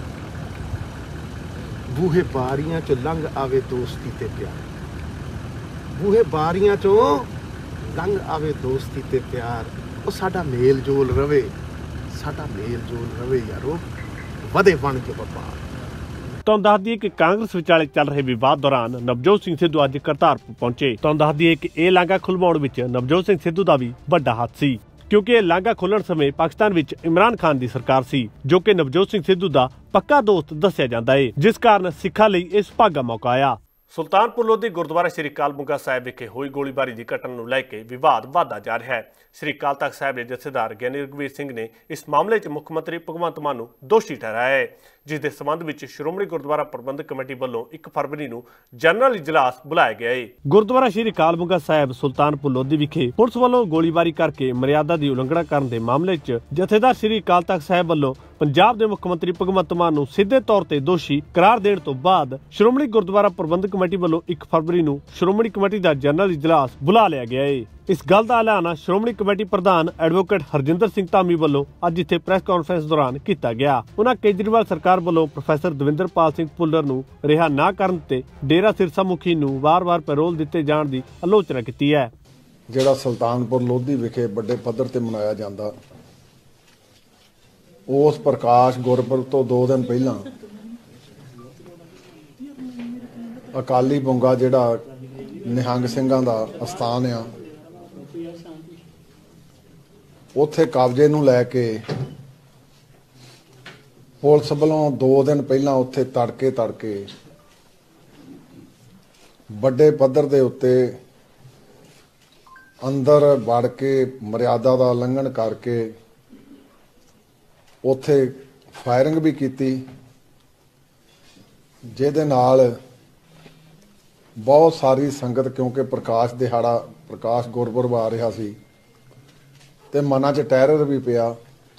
बूहे बारियां चों लंघ आवे दोस्ती ते प्यार, बूहे बारियां चों लंघ आवे दोस्ती ते प्यार। ਉਹ ਸਾਡਾ ਮੇਲ ਜੋਲ ਰਵੇ, ਸਾਡਾ ਮੇਲ ਜੋਲ ਰਵੇ ਯਾਰੋ, ਵਧੇ ਬਣ ਕੇ ਵਪਾਰ। ਤੁਹਾਨੂੰ ਦੱਸ ਦਈਏ ਕਿ ਕਾਂਗਰਸ ਵਿਚਾਲੇ ਚੱਲ ਰਹੇ ਵਿਵਾਦ ਦੌਰਾਨ ਨਵਜੋਤ ਸਿੰਘ ਸਿੱਧੂ ਅੱਜ ਕਰਤਾਰਪੁਰ ਪਹੁੰਚੇ। ਤੁਹਾਨੂੰ ਦੱਸ ਦਈਏ ਕਿ ਇਹ ਲਾਂਘਾ ਖੁਲਵਾਉਣ ਵਿੱਚ ਨਵਜੋਤ ਸਿੰਘ ਸਿੱਧੂ ਦਾ ਵੀ ਵੱਡਾ ਹੱਥ ਸੀ, ਕਿਉਂਕਿ ਇਹ ਲਾਂਘਾ ਖੋਲ੍ਹਣ ਸਮੇਂ ਪਾਕਿਸਤਾਨ ਵਿੱਚ ਇਮਰਾਨ ਖਾਨ ਦੀ ਸਰਕਾਰ ਸੀ, ਜੋ ਕਿ ਨਵਜੋਤ ਸਿੰਘ ਸਿੱਧੂ ਦਾ ਪੱਕਾ ਦੋਸਤ ਦੱਸਿਆ ਜਾਂਦਾ ਹੈ, ਜਿਸ ਕਾਰਨ ਸਿੱਖਾਂ ਲਈ ਇਹ ਸੁਭਾਗਾ ਮੌਕਾ ਆਇਆ। ਸੁਲਤਾਨਪੁਰ ਲੋਧੀ ਗੁਰਦੁਆਰਾ ਸ੍ਰੀ ਅਕਾਲ ਬੁੰਗਾ ਸਾਹਿਬ ਵਿਖੇ ਹੋਈ ਗੋਲੀਬਾਰੀ ਦੀ ਘਟਨਾ ਨੂੰ ਲੈ ਕੇ ਵਿਵਾਦ ਵਧਦਾ ਜਾ ਰਿਹਾ ਹੈ। ਸ੍ਰੀ ਅਕਾਲ ਤਖਤ ਸਾਹਿਬ ਦੇ ਜਥੇਦਾਰ ਗਿਆਨੀ ਰਘਵੀਰ ਸਿੰਘ ਨੇ ਇਸ ਮਾਮਲੇ 'ਚ ਮੁੱਖ ਮੰਤਰੀ ਭਗਵੰਤ ਮਾਨ ਨੂੰ ਦੋਸ਼ੀ ਠਹਿਰਾਇਆ ਹੈ, ਜਿਸ ਦੇ ਸੰਬੰਧ ਵਿੱਚ ਸ਼੍ਰੋਮਣੀ ਗੁਰਦੁਆਰਾ ਪ੍ਰਬੰਧਕ ਕਮੇਟੀ ਵੱਲੋਂ ਇੱਕ ਫਰਵਰੀ ਨੂੰ ਜਨਰਲ ਇਜਲਾਸ ਬੁਲਾਇਆ ਗਿਆ ਹੈ। ਗੁਰਦੁਆਰਾ ਸ੍ਰੀ ਅਕਾਲ ਬੁੰਗਾ ਸਾਹਿਬ ਸੁਲਤਾਨਪੁਰ ਲੋਧੀ ਵਿਖੇ ਪੁਲਿਸ ਵੱਲੋਂ ਗੋਲੀਬਾਰੀ ਕਰਕੇ ਮਰਿਆਦਾ ਦੀ ਉਲੰਘਣਾ ਕਰਨ ਦੇ ਮਾਮਲੇ 'ਚ ਜਥੇਦਾਰ ਸ੍ਰੀ ਅਕਾਲ ਤਖਤ ਸਾਹਿਬ ਵੱਲੋਂ ਪੰਜਾਬ ਦੇ ਮੁੱਖ ਮੰਤਰੀ ਭਗਵੰਤ ਮਾਨ ਨੂੰ ਸਿੱਧੇ ਤੌਰ ਤੇ ਦੋਸ਼ੀ ਕਰਾਰ ਦੇਣ ਤੋਂ ਬਾਅਦ ਸ਼੍ਰੋਮਣੀ ਗੁਰਦੁਆਰਾ ਪ੍ਰਬੰਧਕ ਕਮੇਟੀ ਵੱਲੋਂ ਇੱਕ ਫਰਵਰੀ ਨੂੰ ਸ਼੍ਰੋਮਣੀ ਕਮੇਟੀ ਦਾ ਜਨਰਲ ਇਜਲਾਸ ਬੁਲਾ ਲਿਆ ਗਿਆ ਹੈ। ਇਸ ਗੱਲ ਦਾ ਐਲਾਨ ਸ਼੍ਰੋਮਣੀ ਕਮੇਟੀ ਪ੍ਰਧਾਨ ਐਡਵੋਕੇਟ ਹਰਜਿੰਦਰ ਸਿੰਘ ਧਾਮੀ ਵੱਲੋਂ ਅੱਜ ਇੱਥੇ ਪ੍ਰੈਸ ਕਾਨਫਰੰਸ ਦੌਰਾਨ ਕੀਤਾ ਗਿਆ। ਉਹਨਾਂ ਕੇਜਰੀਵਾਲ ਸਰਕਾਰ ਵੱਲੋਂ ਪ੍ਰੋਫੈਸਰ ਦਵਿੰਦਰਪਾਲ ਸਿੰਘ ਭੁੱਲਰ ਨੂੰ ਰਿਹਾ ਨਾ ਕਰਨ ਤੇ ਡੇਰਾ ਸਿਰਸਾ ਮੁਖੀ ਨੂੰ ਵਾਰ-ਵਾਰ ਪੈਰੋਲ ਦਿੱਤੇ ਜਾਣ ਦੀ ਆਲੋਚਨਾ ਕੀਤੀ ਹੈ। ਜਿਹੜਾ ਸੁਲਤਾਨਪੁਰ ਲੋਧੀ ਵਿਖੇ ਵੱਡੇ ਪੱਧਰ ਤੇ ਮਨਾਇਆ ਜਾਂਦਾ, ਉਸ ਪ੍ਰਕਾਸ਼ ਗੁਰਪੁਰਬ ਤੋਂ ਦੋ ਦਿਨ ਪਹਿਲਾਂ ਅਕਾਲੀ ਬੁੰਗਾ ਜਿਹੜਾ ਨਿਹੰਗ ਸਿੰਘਾਂ ਦਾ ਅਸਥਾਨ ਆ, ਉੱਥੇ ਕਬਜ਼ੇ ਨੂੰ ਲੈ ਕੇ ਪੁਲਿਸ ਵੱਲੋਂ ਦੋ ਦਿਨ ਪਹਿਲਾਂ ਉੱਥੇ ਤੜਕੇ ਤੜਕੇ ਵੱਡੇ ਪੱਧਰ ਦੇ ਉੱਤੇ ਅੰਦਰ ਵੜ ਕੇ ਮਰਿਆਦਾ ਦਾ ਉਲੰਘਣ ਕਰਕੇ ਉੱਥੇ ਫਾਇਰਿੰਗ ਵੀ ਕੀਤੀ, ਜਿਹਦੇ ਨਾਲ ਬਹੁਤ ਸਾਰੀ ਸੰਗਤ, ਕਿਉਂਕਿ ਪ੍ਰਕਾਸ਼ ਦਿਹਾੜਾ ਪ੍ਰਕਾਸ਼ ਗੁਰਪੁਰਬ ਆ ਰਿਹਾ ਸੀ ਤੇ ਮਨਾਂ 'ਚ ਟੈਰਰ ਵੀ ਪਿਆ।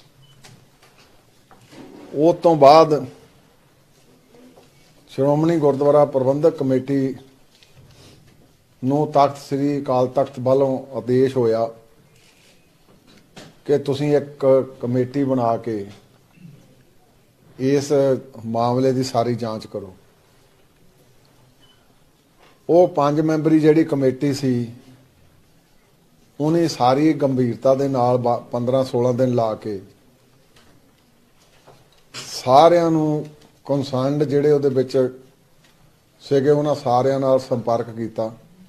ਉਸ ਤੋਂ ਬਾਅਦ ਸ਼੍ਰੋਮਣੀ ਗੁਰਦੁਆਰਾ ਪ੍ਰਬੰਧਕ ਕਮੇਟੀ ਨੂੰ ਤਖਤ ਸ੍ਰੀ ਅਕਾਲ ਤਖਤ ਵੱਲੋਂ ਆਦੇਸ਼ ਹੋਇਆ ਕਿ ਤੁਸੀਂ ਇੱਕ ਕਮੇਟੀ ਬਣਾ ਕੇ ਇਸ ਮਾਮਲੇ ਦੀ ਸਾਰੀ ਜਾਂਚ ਕਰੋ। ਉਹ ਪੰਜ ਮੈਂਬਰੀ ਜਿਹੜੀ ਕਮੇਟੀ ਸੀ, ਉਹਨੇ ਸਾਰੀ ਗੰਭੀਰਤਾ ਦੇ ਨਾਲ ਪੰਦਰਾਂ ਸੋਲਾਂ ਦਿਨ ਲਾ ਕੇ ਸਾਰਿਆਂ ਨੂੰ ਕਨਸਰਨਡ ਜਿਹੜੇ ਉਹਦੇ ਵਿੱਚ ਸੀਗੇ ਉਹਨਾਂ ਸਾਰਿਆਂ ਨਾਲ ਸੰਪਰਕ ਕੀਤਾ।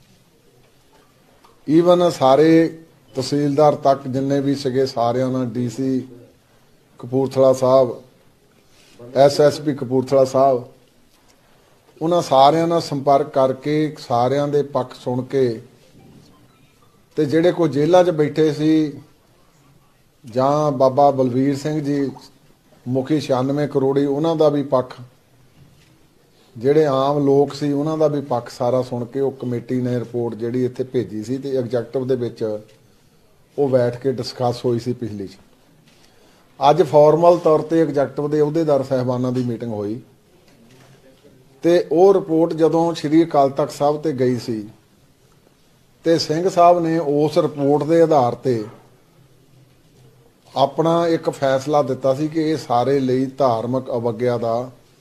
ਈਵਨ ਸਾਰੇ ਤਹਿਸੀਲਦਾਰ ਤੱਕ ਜਿੰਨੇ ਵੀ ਸੀਗੇ ਸਾਰਿਆਂ ਨਾਲ, ਡੀਸੀ ਕਪੂਰਥਲਾ ਸਾਹਿਬ, ਐਸਐਸਪੀ ਕਪੂਰਥਲਾ ਸਾਹਿਬ, ਉਹਨਾਂ ਸਾਰਿਆਂ ਨਾਲ ਸੰਪਰਕ ਕਰਕੇ ਸਾਰਿਆਂ ਦੇ ਪੱਖ ਸੁਣ ਕੇ ਤੇ ਜਿਹੜੇ ਕੋਈ ਜੇਲ੍ਹਾਂ 'ਚ ਬੈਠੇ ਸੀ ਜਾਂ ਬਾਬਾ ਬਲਵੀਰ ਸਿੰਘ ਜੀ ਮੁਖੀ ਛਿਆਨਵੇਂ ਕਰੋੜੀ, ਉਹਨਾਂ ਦਾ ਵੀ ਪੱਖ, ਜਿਹੜੇ ਆਮ ਲੋਕ ਸੀ ਉਹਨਾਂ ਦਾ ਵੀ ਪੱਖ ਸਾਰਾ ਸੁਣ ਕੇ ਉਹ ਕਮੇਟੀ ਨੇ ਰਿਪੋਰਟ ਜਿਹੜੀ ਇੱਥੇ ਭੇਜੀ ਸੀ ਤੇ ਐਗਜ਼ੈਕਟਿਵ ਦੇ ਵਿੱਚ ਉਹ ਬੈਠ ਕੇ ਡਿਸਕਸ ਹੋਈ ਸੀ ਪਿਛਲੀ 'ਚ। ਅੱਜ ਫਾਰਮਲ ਤੌਰ ਤੇ ਐਗਜ਼ੈਕਟਿਵ ਦੇ ਅਹੁਦੇਦਾਰ ਸਾਹਿਬਾਨਾਂ ਦੀ ਮੀਟਿੰਗ ਹੋਈ ਤੇ ਉਹ ਰਿਪੋਰਟ ਜਦੋਂ ਸ਼੍ਰੀ ਅਕਾਲ ਤਖਤ ਸਾਹਿਬ ਤੇ ਗਈ ਸੀ ਤੇ ਸਿੰਘ ਸਾਹਿਬ ਨੇ ਉਸ ਰਿਪੋਰਟ ਦੇ ਆਧਾਰ ਤੇ ਆਪਣਾ ਇੱਕ ਫੈਸਲਾ ਦਿੱਤਾ ਸੀ ਕਿ ਇਹ ਸਾਰੇ ਲਈ ਧਾਰਮਿਕ ਅਵਗਿਆ ਦਾ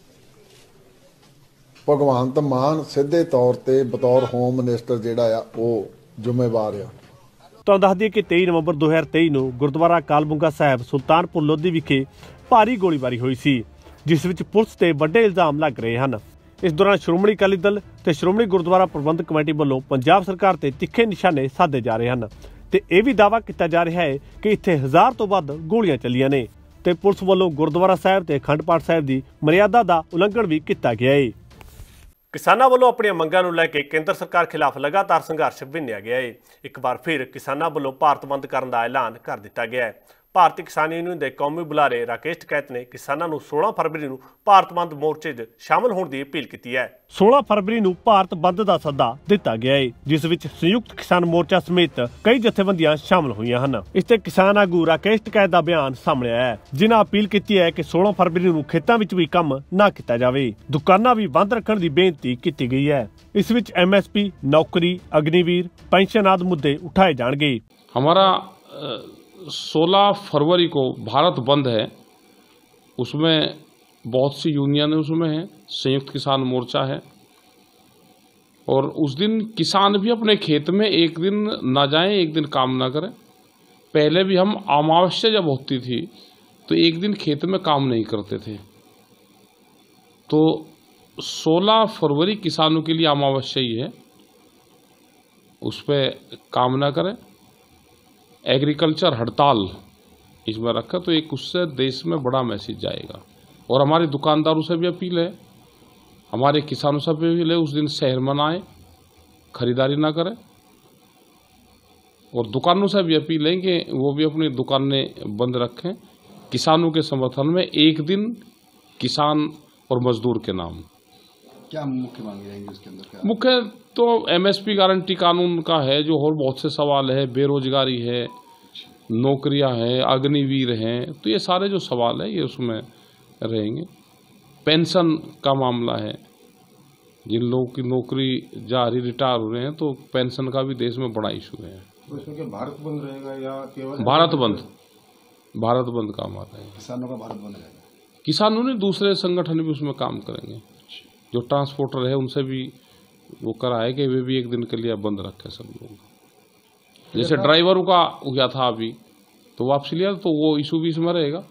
ਭਗਵੰਤ ਮਾਨ ਸਿੱਧੇ ਤੌਰ ਤੇ ਬਤੌਰ ਹੋਮ ਮਿਨਿਸਟਰ ਜਿਹੜਾ ਆ ਉਹ ਜ਼ਿੰਮੇਵਾਰ ਆ। ਤੁਹਾਨੂੰ ਦੱਸ ਦਈਏ ਕਿ ਤੇਈ ਨਵੰਬਰ ਦੋ ਹਜ਼ਾਰ ਤੇਈ ਨੂੰ ਗੁਰਦੁਆਰਾ ਅਕਾਲ ਬੁੰਗਾ ਸਾਹਿਬ ਸੁਲਤਾਨਪੁਰ ਲੋਧੀ ਵਿਖੇ ਭਾਰੀ ਗੋਲੀਬਾਰੀ ਹੋਈ ਸੀ, ਜਿਸ ਵਿੱਚ ਪੁਲਿਸ ਤੇ ਵੱਡੇ ਇਲਜ਼ਾਮ ਲੱਗ ਰਹੇ ਹਨ। इस दौरान श्रोमणी अकाली दल ते श्रोमणी गुरुद्वारा प्रबंधक कमेटी वालों पंजाब सरकार ते तिखे निशाने साधे जा रहे हैं ते यह भी दावा किया जा रहा है कि इत्थे हज़ार तो वध गोलियां चलियां ने ते पुलिस वालों गुरुद्वारा साहिब ते अखंड पाठ साहिब की मर्यादा का उलंघन भी किया गया है। किसानों वालों अपन मंगां नूं लैके केंद्र सरकार खिलाफ लगातार संघर्ष विन्निया गया है। एक बार फिर किसानों वालों भारत बंद करने का ऐलान कर दिता गया है। भारतीय किसान यूनियन के कौमी बुलारे राकेश टिकैत ने किसानों को सोलह फरवरी को भारत बंद मोर्चे च शामिल होने की अपील की है। सोलह फरवरी को भारत बंद का सद्दा दिता गया है, जिस विच संयुक्त किसान मोर्चा समेत कई जथेबंदियां शामिल हुई हैं। इससे किसान आगू राकेश टिकैत का बयान सामने आया है, जिन्हें अपील की है कि सोलह फरवरी को खेतों में भी काम न किया जाए, दुकानां भी बंद रखने की बेनती की गई है। इस विच एम एस पी, नौकरी, अग्निवीर, पेंशन आदि मुद्दे उठाए जाएंगे। हमारा सोलह फरवरी को भारत बंद है, उसमें बहुत सी यूनियन उसमें है, संयुक्त किसान मोर्चा है और उस दिन किसान भी अपने खेत में एक दिन ना जाएं, एक दिन काम ना करें। पहले भी हम अमावस्या जब होती थी तो एक दिन खेत में काम नहीं करते थे, तो सोलह फरवरी किसानों के लिए अमावस्या ही है, उस पर काम ना करें। एग्रीकल्चर हड़ताल इसमें रखा तो एक उससे देश में बड़ा मैसेज जाएगा। और हमारे दुकानदारों से भी अपील है, हमारे किसानों से भी अपील है, उस दिन शहर में ना आए, खरीदारी ना करें। और दुकानों से भी अपील है कि वो भी अपनी दुकानें बंद रखें। किसानों के समर्थन में एक दिन किसान और मजदूर के नाम। क्या मुख्य मांगे जाएंगे उसके अंदर? क्या मुख्य तो एम एस पी गारंटी कानून का है, जो और बहुत से सवाल है, बेरोजगारी है, नौकरियां हैं, अग्निवीर हैं, तो ये सारे जो सवाल है ये उसमें रहेंगे। पेंशन का मामला है, जिन लोगों की नौकरी जा रही, रिटायर हो रहे हैं, तो पेंशन का भी देश में बड़ा इशू है। तो इसमें क्या भारत बंद रहेगा या केवल भारत बंद? भारत बंद काम आता है, किसानों का भारत बंद रहेगा। किसानों ने दूसरे संगठन भी उसमें काम करेंगे, जो ट्रांसपोर्टर है उनसे भी वो करा है कि वे भी एक दिन के लिए बंद रखे सब लोग। जैसे ड्राइवरों का हुआ था अभी, तो वापसी लिया तो वो इशू भी इसमें रहेगा।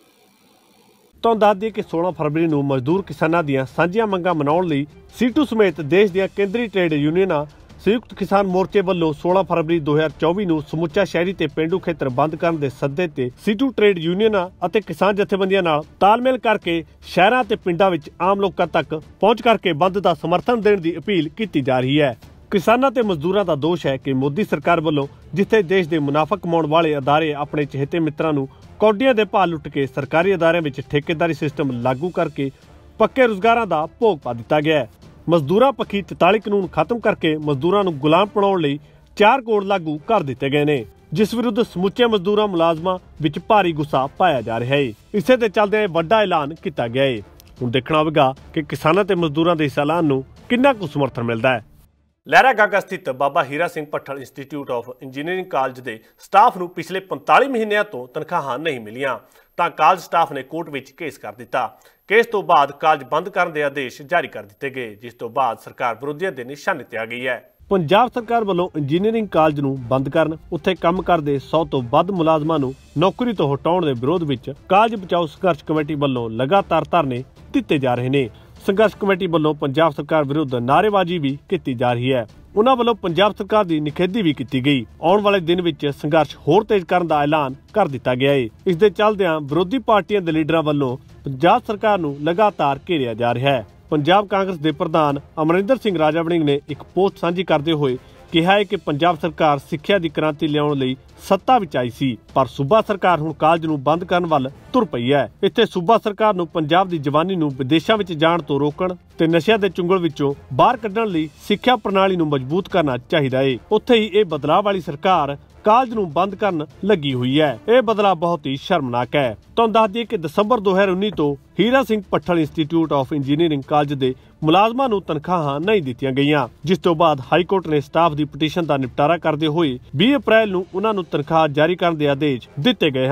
तो दस दिए कि सोलह फरवरी को मजदूर किसानों ਦੀਆਂ ਸਾਂਝੀਆਂ ਮੰਗਾਂ ਮਨਾਉਣ ਲਈ ਸੀਟੂ ਸਮੇਤ ਦੇਸ਼ ਦੀਆਂ ਕੇਂਦਰੀ ਟ੍ਰੇਡ ਯੂਨੀਅਨਾਂ संयुक्त किसान मोर्चे वालों सोलह फरवरी दो हज़ार चौबीस ਨੂੰ ਸਮੁੱਚਾ ਸ਼ਹਿਰੀ ਤੇ ਪਿੰਡੂ ਖੇਤਰ ਬੰਦ ਕਰਨ ਦੇ ਸੱਦੇ ਤੇ ਸੀਟੂ ਟ੍ਰੇਡ ਯੂਨੀਅਨਾਂ ਅਤੇ ਕਿਸਾਨ ਜਥੇਬੰਦੀਆਂ ਨਾਲ ਤਾਲਮੇਲ ਕਰਕੇ ਸ਼ਹਿਰਾਂ ਤੇ ਪਿੰਡਾਂ ਵਿੱਚ ਆਮ ਲੋਕਾਂ ਤੱਕ ਪਹੁੰਚ ਕਰਕੇ ਬੰਦ ਦਾ ਸਮਰਥਨ ਦੇਣ ਦੀ ਅਪੀਲ ਕੀਤੀ ਜਾ ਰਹੀ ਹੈ। ਕਿਸਾਨਾਂ ਤੇ ਮਜ਼ਦੂਰਾਂ ਦਾ ਦੋਸ਼ ਹੈ ਕਿ ਮੋਦੀ ਸਰਕਾਰ ਵੱਲੋਂ ਜਿੱਥੇ ਦੇਸ਼ ਦੇ ਮੁਨਾਫਾ ਕਮਾਉਣ ਵਾਲੇ ਅਦਾਰੇ ਆਪਣੇ ਚਹੇਤੇ ਮਿੱਤਰਾਂ ਨੂੰ ਕੌਡੀਆਂ ਦੇ ਭਾਅ ਲੁੱਟ ਕੇ ਸਰਕਾਰੀ ਅਦਾਰਿਆਂ ਵਿੱਚ ਠੇਕੇਦਾਰੀ ਸਿਸਟਮ ਲਾਗੂ ਕਰਕੇ ਪੱਕੇ ਰੁਜ਼ਗਾਰਾਂ ਦਾ ਭੋਗ ਪਾ ਦਿੱਤਾ ਗਿਆ ਹੈ। ਮਜ਼ਦੂਰਾਂ ਪੱਖੀ ਚੁਤਾਲੀ ਕਾਨੂੰਨ ਖਤਮ ਕਰਕੇ ਮਜ਼ਦੂਰਾਂ ਨੂੰ ਗੁਲਾਮ ਬਣਾਉਣ ਲਈ ਚਾਰ ਕੋਡ ਲਾਗੂ ਕਰ ਦਿੱਤੇ ਗਏ ਨੇ, ਜਿਸ ਵਿਰੁੱਧ ਸਮੁੱਚੇ ਮਜ਼ਦੂਰਾਂ ਮੁਲਾਜ਼ਮਾਂ ਵਿੱਚ ਭਾਰੀ ਗੁੱਸਾ ਪਾਇਆ ਜਾ ਰਿਹਾ ਹੈ। ਇਸੇ ਦੇ ਚੱਲਦਿਆਂ ਵੱਡਾ ਐਲਾਨ ਕੀਤਾ ਗਿਆ ਹੈ। ਹੁਣ ਦੇਖਣਾ ਹੋਵੇਗਾ ਕਿ ਕਿਸਾਨਾਂ ਤੇ ਮਜ਼ਦੂਰਾਂ ਦੇ ਇਸ ਐਲਾਨ ਨੂੰ ਕਿੰਨਾ ਕੁ ਸਮਰਥਨ ਮਿਲਦਾ ਹੈ। ਲਹਿਰਾ ਗਾਗਾ ਸਥਿਤ Baba Hira Singh Bhattal institute of engineering college ਦੇ ਸਟਾਫ ਨੂੰ ਪਿਛਲੇ ਪੰਤਾਲੀ ਮਹੀਨਿਆਂ ਤੋਂ ਤਨਖਾਹਾਂ ਨਹੀਂ ਮਿਲੀਆਂ ਤਾਂ ਕਾਲਜ ਸਟਾਫ ਨੇ ਕੋਰਟ ਵਿੱਚ ਕੇਸ ਕਰ ਦਿੱਤਾ। ਕੇਸ ਤੋਂ ਬਾਅਦ ਕਾਲਜ ਬੰਦ ਕਰਨ ਦੇ ਆਦੇਸ਼ ਜਾਰੀ ਕਰ ਦਿੱਤੇ ਗਏ, ਜਿਸ ਤੋਂ ਬਾਅਦ ਸਰਕਾਰ ਵਿਰੋਧੀਆਂ ਦੇ ਨਿਸ਼ਾਨੇ ਤੇ ਆ ਗਈ ਹੈ। ਪੰਜਾਬ ਸਰਕਾਰ ਵੱਲੋਂ ਇੰਜੀਨੀਅਰਿੰਗ ਕਾਲਜ ਨੂੰ ਬੰਦ ਕਰਨ, ਉੱਥੇ ਕੰਮ ਕਰਦੇ ਸੌ ਤੋਂ ਵੱਧ ਮੁਲਾਜ਼ਮਾਂ ਨੂੰ ਨੌਕਰੀ ਤੋਂ ਹਟਾਉਣ ਦੇ ਵਿਰੋਧ ਵਿੱਚ ਕਾਲਜ ਬਚਾਓ ਸੰਘਰਸ਼ ਕਮੇਟੀ ਵੱਲੋਂ ਲਗਾਤਾਰ ਧਰਨੇ ਦਿੱਤੇ ਜਾ ਰਹੇ ਨੇ। ਸੰਘਰਸ਼ ਕਮੇਟੀ ਵੱਲੋਂ ਪੰਜਾਬ ਸਰਕਾਰ ਵਿਰੁੱਧ ਨਾਅਰੇਬਾਜ਼ੀ ਵੀ ਕੀਤੀ ਜਾ ਰਹੀ ਹੈ। ਉਹਨਾਂ ਵੱਲੋਂ ਪੰਜਾਬ ਸਰਕਾਰ ਦੀ ਨਿਖੇਧੀ ਵੀ ਕੀਤੀ ਗਈ। ਆਉਣ ਵਾਲੇ ਦਿਨ ਵਿੱਚ ਸੰਘਰਸ਼ ਹੋਰ ਤੇਜ਼ ਕਰਨ ਦਾ ਐਲਾਨ ਕਰ ਦਿੱਤਾ ਗਿਆ ਹੈ। ਇਸ ਦੇ ਚੱਲਦਿਆਂ ਵਿਰੋਧੀ ਪਾਰਟੀਆਂ ਦੇ ਲੀਡਰਾਂ ਵੱਲੋਂ ਪੰਜਾਬ ਸਰਕਾਰ ਨੂੰ ਲਗਾਤਾਰ ਘੇਰਿਆ ਜਾ ਰਿਹਾ ਹੈ। ਪੰਜਾਬ ਕਾਂਗਰਸ ਦੇ ਪ੍ਰਧਾਨ ਅਮਰਿੰਦਰ ਸਿੰਘ ਰਾਜਾ ਵੜਿੰਗ ਨੇ ਇੱਕ ਪੋਸਟ ਸਾਂਝੀ ਕਰਦੇ ਹੋਏ ਕਿਹਾ ਹੈ ਕਿ ਪੰਜਾਬ ਸਰਕਾਰ ਸਿੱਖਿਆ ਦੀ ਕ੍ਰਾਂਤੀ ਲਿਆਉਣ ਲਈ ਸੱਤਾ ਵਿੱਚ ਆਈ ਸੀ, ਪਰ ਸੂਬਾ ਸਰਕਾਰ ਹੁਣ ਕਾਲਜ ਨੂੰ ਬੰਦ ਕਰਨ ਵੱਲ ਤੁਰ ਪਈ ਹੈ। ਇੱਥੇ ਸੂਬਾ ਸਰਕਾਰ ਨੂੰ ਪੰਜਾਬ ਦੀ ਜਵਾਨੀ ਨੂੰ ਵਿਦੇਸ਼ਾਂ ਵਿੱਚ ਜਾਣ ਤੋਂ ਰੋਕਣ ਤੇ ਨਸ਼ਿਆਂ ਦੇ ਚੁੰਗਲ ਵਿੱਚੋਂ ਬਾਹਰ ਕੱਢਣ ਲਈ ਸਿੱਖਿਆ ਪ੍ਰਣਾਲੀ ਨੂੰ ਮਜ਼ਬੂਤ ਕਰਨਾ ਚਾਹੀਦਾ ਹੈ। ਉੱਥੇ ਹੀ ਇਹ ਬਦਲਾਅ ਵਾਲੀ ਸਰਕਾਰ ਕਾਲਜ ਨੂੰ ਬੰਦ ਕਰਨ ਲੱਗੀ ਹੋਈ ਹੈ। ਇਹ ਬਦਲਾਅ ਬਹੁਤ ਹੀ ਸ਼ਰਮਨਾਕ ਹੈ। ਤੁਹਾਨੂੰ ਦੱਸ ਦਈਏ ਕਿ ਦਸੰਬਰ ਦੋ ਹਜ਼ਾਰ ਉੱਨੀ ਤੋਂ Hira Singh Bhattal institute of engineering college ਦੇ ਮੁਲਾਜ਼ਮਾਂ ਨੂੰ ਤਨਖਾਹਾਂ ਨਹੀਂ ਦਿੱਤੀਆਂ ਗਈਆਂ, ਜਿਸ ਤੋਂ ਬਾਅਦ ਹਾਈ ਕੋਰਟ ਨੇ ਸਟਾਫ ਦੀ ਪਟੀਸ਼ਨ ਦਾ ਨਿਪਟਾਰਾ ਕਰਦੇ ਹੋਏ ਵੀਹ ਅਪ੍ਰੈਲ ਨੂੰ ਉਹਨਾਂ ਨੂੰ ਤਨਖਾਹ ਜਾਰੀ ਕਰਨ ਦੇ ਆਦੇਸ਼ ਦਿੱਤੇ ਗਏ ਹਨ।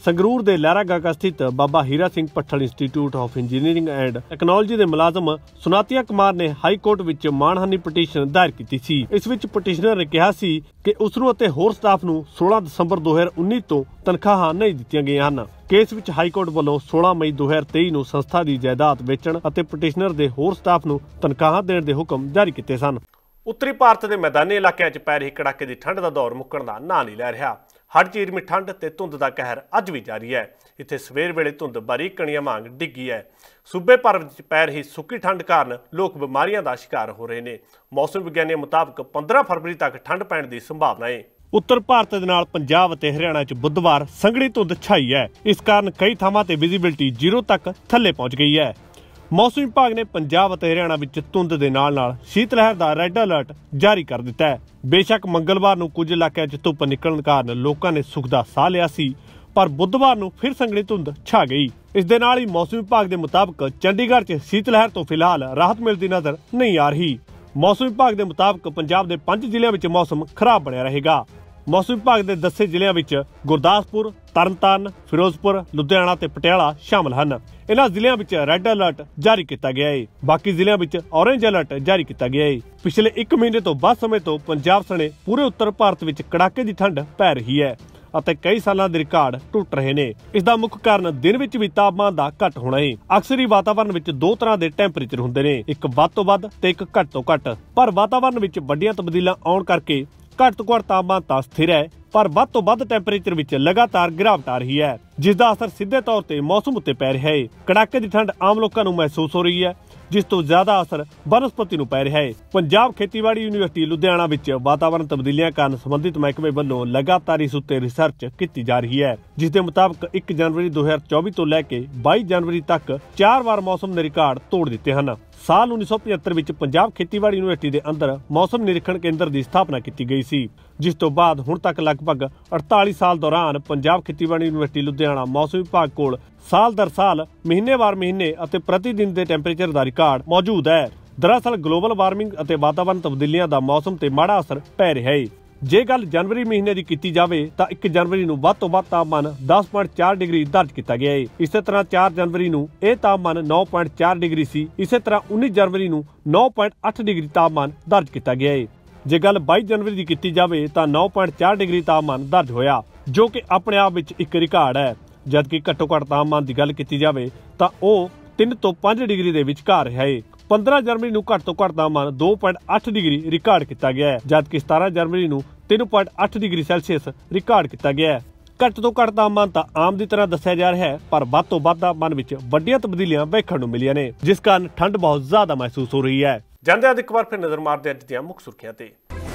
ਸੰਗਰੂਰ ਦੇ ਲਹਿਰਾਗਾਗਾ ਸਥਿਤ Baba Hira Singh Bhattal institute of engineering and technology ਦੇ ਮੁਲਾਜ਼ਮ ਸੁਨਾਤੀਆ ਕੁਮਾਰ ਨੇ ਹਾਈ ਕੋਰਟ ਵਿੱਚ ਮਾਣਹਾਨੀ ਪਟੀਸ਼ਨ ਦਾਇਰ ਕੀਤੀ ਸੀ। ਇਸ ਵਿੱਚ ਪਟੀਸ਼ਨਰ ਨੇ ਕਿਹਾ ਸੀ ਕਿ ਉਸ ਨੂੰ ਅਤੇ ਹੋਰ ਸਟਾਫ ਨੂੰ सोलह ਦਸੰਬਰ दो हज़ार उन्नीस ਤੋਂ ਤਨਖਾਹਾਂ ਨਹੀਂ ਦਿੱਤੀਆਂ ਗਈਆਂ ਹਨ। ਕੇਸ ਵਿੱਚ ਹਾਈ ਕੋਰਟ ਵੱਲੋਂ सोलह ਮਈ दो हज़ार तेईस ਨੂੰ ਸੰਸਥਾ ਦੀ ਜਾਇਦਾਦ ਵੇਚਣ ਅਤੇ ਪਟੀਸ਼ਨਰ ਦੇ ਹੋਰ ਸਟਾਫ ਨੂੰ ਤਨਖਾਹਾਂ ਦੇਣ ਦੇ ਹੁਕਮ ਜਾਰੀ ਕੀਤੇ ਸਨ। ਉੱਤਰੀ ਭਾਰਤ ਦੇ ਮੈਦਾਨੀ ਇਲਾਕਿਆਂ 'ਚ ਪੈ ਰਹੀ ਕੜਾਕੇ ਦੀ ਠੰਡ ਦਾ ਦੌਰ ਮੁੱਕਣ ਦਾ ਨਾਂ ਨਹੀਂ ਲੈ ਰਿਹਾ। ਹੜ ਚੀਰਵੀਂ ਠੰਡ ਤੇ ਧੁੰਦ ਦਾ ਕਹਿਰ ਅੱਜ ਵੀ ਜਾਰੀ ਹੈ। ਇੱਥੇ ਸਵੇਰ ਵੇਲੇ ਧੁੰਦ ਬਾਰੀਕ ਕਣੀਆਂ ਵਾਂਗ ਡਿੱਗੀ ਹੈ। ਸੂਬੇ ਭਰ ਵਿੱਚ ਪੈ ਰਹੀ ਸੁੱਕੀ ਠੰਡ ਕਾਰਨ ਲੋਕ ਬਿਮਾਰੀਆਂ ਦਾ ਸ਼ਿਕਾਰ ਹੋ ਰਹੇ ਨੇ। ਮੌਸਮ ਵਿਗਿਆਨੀਆਂ ਮੁਤਾਬਕ पंद्रह ਫਰਵਰੀ ਤੱਕ ਠੰਡ ਪੈਣ ਦੀ ਸੰਭਾਵਨਾ ਹੈ। ਉੱਤਰ ਭਾਰਤ ਦੇ ਨਾਲ ਪੰਜਾਬ ਅਤੇ ਹਰਿਆਣਾ 'ਚ ਬੁੱਧਵਾਰ ਸੰਘਣੀ ਧੁੰਦ ਛਾਈ ਹੈ। ਇਸ ਕਾਰਨ ਕਈ ਥਾਵਾਂ ਤੇ ਵਿਜ਼ਿਬਿਲਟੀ ਜ਼ੀਰੋ ਤੱਕ ਥੱਲੇ ਪਹੁੰਚ ਗਈ ਹੈ। ਮੌਸਮ ਵਿਭਾਗ ਨੇ ਪੰਜਾਬ ਅਤੇ ਹਰਿਆਣਾ ਵਿੱਚ ਧੁੰਦ ਦੇ ਨਾਲ ਨਾਲ ਸ਼ੀਤ ਲਹਿਰ ਦਾ ਰੈੱਡ ਅਲਰਟ ਜਾਰੀ ਕਰ ਦਿੱਤਾ ਹੈ। ਬੇਸ਼ੱਕ ਮੰਗਲਵਾਰ ਨੂੰ ਕੁਝ ਇਲਾਕਿਆਂ 'ਚ ਧੁੱਪ ਨਿਕਲਣ ਕਾਰਨ ਲੋਕਾਂ ਨੇ ਸੁੱਖ ਦਾ ਸਾਹ ਲਿਆ ਸੀ, ਪਰ ਬੁੱਧਵਾਰ ਨੂੰ ਫਿਰ ਸੰਘਣੀ ਧੁੰਦ ਛਾ ਗਈ। ਇਸ ਦੇ ਨਾਲ ਹੀ ਮੌਸਮ ਵਿਭਾਗ ਦੇ ਮੁਤਾਬਕ ਚੰਡੀਗੜ੍ਹ 'ਚ ਸ਼ੀਤ ਲਹਿਰ ਤੋਂ ਫਿਲਹਾਲ ਰਾਹਤ ਮਿਲਦੀ ਨਜ਼ਰ ਨਹੀਂ ਆ ਰਹੀ। ਮੌਸਮ ਵਿਭਾਗ ਦੇ ਮੁਤਾਬਕ ਪੰਜਾਬ ਦੇ ਪੰਜ ਜ਼ਿਲ੍ਹਿਆਂ ਵਿੱਚ ਮੌਸਮ ਖਰਾਬ ਬਣਿਆ ਰਹੇਗਾ। ਮੌਸਮ ਵਿਭਾਗ ਦੇ ਦੱਸੇ ਜ਼ਿਲ੍ਹਿਆਂ ਵਿੱਚ ਗੁਰਦਾਸਪੁਰ, ਤਰਨਤਾਰਨ, ਫਿਰੋਜ਼ਪੁਰ, ਲੁਧਿਆਣਾ ਤੇ ਪਟਿਆਲਾ ਸ਼ਾਮਲ ਹਨ। ਇਹਨਾਂ ਜ਼ਿਲ੍ਹਿਆਂ ਵਿੱਚ ਰੈੱਡ ਅਲਰਟ ਜਾਰੀ ਕੀਤਾ ਗਿਆ ਹੈ। ਬਾਕੀ ਜ਼ਿਲ੍ਹਿਆਂ ਵਿੱਚ ਔਰੇਂਜ ਅਲਰਟ ਜਾਰੀ ਕੀਤਾ ਗਿਆ ਹੈ। ਪਿਛਲੇ ਇੱਕ ਮਹੀਨੇ ਤੋਂ ਵੱਧ ਸਮੇਂ ਤੋਂ ਪੰਜਾਬ ਸਣੇ ਪੂਰੇ ਉੱਤਰ ਭਾਰਤ ਵਿੱਚ ਕੜਾਕੇ ਦੀ ਠੰਡ ਪੈ ਰਹੀ ਹੈ ਅਤੇ ਕਈ ਸਾਲਾਂ ਦੇ ਰਿਕਾਰਡ ਟੁੱਟ ਰਹੇ ਨੇ। ਇਸ ਦਾ ਮੁੱਖ ਕਾਰਨ ਦਿਨ ਵਿੱਚ ਵੀ ਤਾਪਮਾਨ ਦਾ ਘੱਟ ਹੋਣਾ ਹੈ। ਅਕਸਰ ਹੀ ਵਾਤਾਵਰਣ ਵਿੱਚ ਦੋ ਤਰ੍ਹਾਂ ਦੇ ਟੈਂਪਰੇਚਰ ਹੁੰਦੇ ਨੇ, ਇੱਕ ਵੱਧ ਤੋਂ ਵੱਧ ਤੇ ਇੱਕ ਘੱਟ ਤੋਂ ਘੱਟ। ਪਰ ਵਾਤਾਵਰਣ ਵਿੱਚ ਵੱਡੀਆਂ ਤਬਦੀਲੀਆਂ ਆਉਣ ਕਰਕੇ ਘੱਟ ਤੋਂ ਘੱਟ ਤਾਪਮਾਨ ਤਾਂ ਸਥਿਰ ਹੈ, ਪਰ ਵੱਧ ਤੋਂ ਵੱਧ ਟੈਂਪਰੇਚਰ ਵਿੱਚ ਲਗਾਤਾਰ ਗਿਰਾਵਟ ਆ ਰਹੀ ਹੈ, ਜਿਸ ਦਾ ਅਸਰ ਸਿੱਧੇ ਤੌਰ ਤੇ ਮੌਸਮ ਉੱਤੇ ਪੈ ਰਿਹਾ ਹੈ। ਕੜਾਕੇ ਦੀ ਠੰਡ ਆਮ ਲੋਕਾਂ ਨੂੰ ਮਹਿਸੂਸ ਹੋ ਰਹੀ ਹੈ, ਜਿਸ ਤੋਂ ਜ਼ਿਆਦਾ ਅਸਰ ਬਨਸਪਤੀ ਨੂੰ ਪੈ ਰਿਹਾ ਹੈ। ਪੰਜਾਬ ਖੇਤੀਬਾੜੀ ਯੂਨੀਵਰਸਿਟੀ ਲੁਧਿਆਣਾ ਵਿੱਚ ਵਾਤਾਵਰਣ ਤਬਦੀਲੀਆਂ ਕਾਰਨ ਸੰਬੰਧਿਤ ਮਹਿਕਮੇ ਵੱਲੋਂ ਲਗਾਤਾਰ ਇਸ ਉੱਤੇ ਰਿਸਰਚ ਕੀਤੀ ਜਾ ਰਹੀ ਹੈ, ਜਿਸ ਦੇ ਮੁਤਾਬਕ ਇੱਕ ਜਨਵਰੀ दो हज़ार चौबीस ਤੋਂ ਲੈ ਕੇ बाईस ਜਨਵਰੀ ਤੱਕ ਚਾਰ ਵਾਰ ਮੌਸਮ ਦੇ ਰਿਕਾਰਡ ਤੋੜ ਦਿੱਤੇ ਹਨ। ਸਾਲ उन्नीस सौ पचहत्तर ਵਿੱਚ ਪੰਜਾਬ ਖੇਤੀਬਾੜੀ ਯੂਨੀਵਰਸਿਟੀ ਦੇ ਅੰਦਰ ਮੌਸਮ ਨਿਰੀਖਣ ਕੇਂਦਰ ਦੀ ਸਥਾਪਨਾ ਕੀਤੀ ਗਈ ਸੀ, ਜਿਸ ਤੋਂ ਬਾਅਦ ਹੁਣ ਤੱਕ ਲਗਭਗ अड़तालीस ਸਾਲ ਦੌਰਾਨ ਪੰਜਾਬ ਖੇਤੀਬਾੜੀ ਯੂਨੀਵਰਸਿਟੀ ਲੁਧਿਆਣਾ ਮੌਸਮ ਵਿਭਾਗ ਕੋਲ ਸਾਲ ਦਰ ਸਾਲ ਮਹੀਨੇਵਾਰ ਮਹੀਨੇ ਅਤੇ ਪ੍ਰਤੀ ਦਿਨ ਦੇ ਟੈਂਪਰੇਚਰ ਦਾ ਰਿਕਾਰਡ ਮੌਜੂਦ ਹੈ। ਦਰਅਸਲ ਗਲੋਬਲ ਵਾਰਮਿੰਗ ਅਤੇ ਵਾਤਾਵਰਣ ਤਬਦੀਲੀਆਂ ਦਾ ਮੌਸਮ ਤੇ ਮਾੜਾ ਅਸਰ ਪੈ ਰਿਹਾ ਹੈ। ਜੇ ਗੱਲ ਜਨਵਰੀ ਮਹੀਨੇ ਦੀ ਕੀਤੀ ਜਾਵੇ ਤਾਂ ਇੱਕ ਜਨਵਰੀ ਨੂੰ ਵੱਧ ਤੋਂ ਵੱਧ ਤਾਪਮਾਨ दस पॉइंट चार ਡਿਗਰੀ ਦਰਜ ਕੀਤਾ ਗਿਆ ਹੈ। ਇਸੇ ਤਰ੍ਹਾਂ चार ਜਨਵਰੀ ਨੂੰ ਇਹ ਤਾਪਮਾਨ नौ पॉइंट चार ਡਿਗਰੀ ਸੀ। ਇਸੇ ਤਰ੍ਹਾਂ उन्नीस ਜਨਵਰੀ ਨੂੰ नौ पॉइंट आठ ਡਿਗਰੀ ਤਾਪਮਾਨ ਦਰਜ ਕੀਤਾ ਗਿਆ ਹੈ। ਜੇ ਗੱਲ बाईस ਜਨਵਰੀ ਦੀ ਕੀਤੀ ਜਾਵੇ ਤਾਂ नौ पॉइंट चार ਡਿਗਰੀ ਤਾਪਮਾਨ ਦਰਜ ਹੋਇਆ, ਜੋ ਕਿ ਆਪਣੇ ਆਪ ਵਿੱਚ ਇੱਕ ਰਿਕਾਰਡ ਹੈ। ਜਦਕਿ ਘੱਟੋ ਘੱਟ ਤਾਪਮਾਨ ਦੀ ਗੱਲ ਕੀਤੀ ਜਾਵੇ ਤਾਂ ਉਹ तीन ਤੋਂ पांच ਡਿਗਰੀ ਦੇ ਵਿਚਕਾਰ ਹੈ। पंद्रह ਜਨਵਰੀ ਨੂੰ ਘੱਟ ਤੋਂ ਘੱਟ ਤਾਪਮਾਨ दो पॉइंट आठ ਡਿਗਰੀ ਰਿਕਾਰਡ ਕੀਤਾ ਗਿਆ ਹੈ, ਜਦਕਿ सतारह ਜਨਵਰੀ ਨੂੰ तीन पॉइंट आठ ਡਿਗਰੀ ਸੈਲਸੀਅਸ ਰਿਕਾਰਡ ਕੀਤਾ ਗਿਆ ਹੈ। ਘੱਟ ਤੋਂ ਘੱਟ ਤਾਪਮਾਨ ਤਾਂ ਆਮ ਦੀ ਤਰ੍ਹਾਂ ਦੱਸਿਆ ਜਾ ਰਿਹਾ ਹੈ, ਪਰ ਵੱਧ ਤੋਂ ਵੱਧ ਤਾਪਮਾਨ ਵਿੱਚ ਵੱਡੀਆਂ ਤਬਦੀਲੀਆਂ ਵੇਖਣ ਨੂੰ ਮਿਲੀਆਂ ਨੇ, ਜਿਸ ਕਾਰਨ ਠੰਡ ਬਹੁਤ ਜ਼ਿਆਦਾ ਮਹਿਸੂਸ ਹੋ ਰਹੀ ਹੈ। ਜਾਂਦੇ ਅੱਜ ਇੱਕ ਵਾਰ ਫਿਰ ਨਜ਼ਰ ਮਾਰਦੇ ਅੱਜ ਦੀਆਂ ਮੁੱਖ ਸੁਰਖੀਆਂ ਤੇ।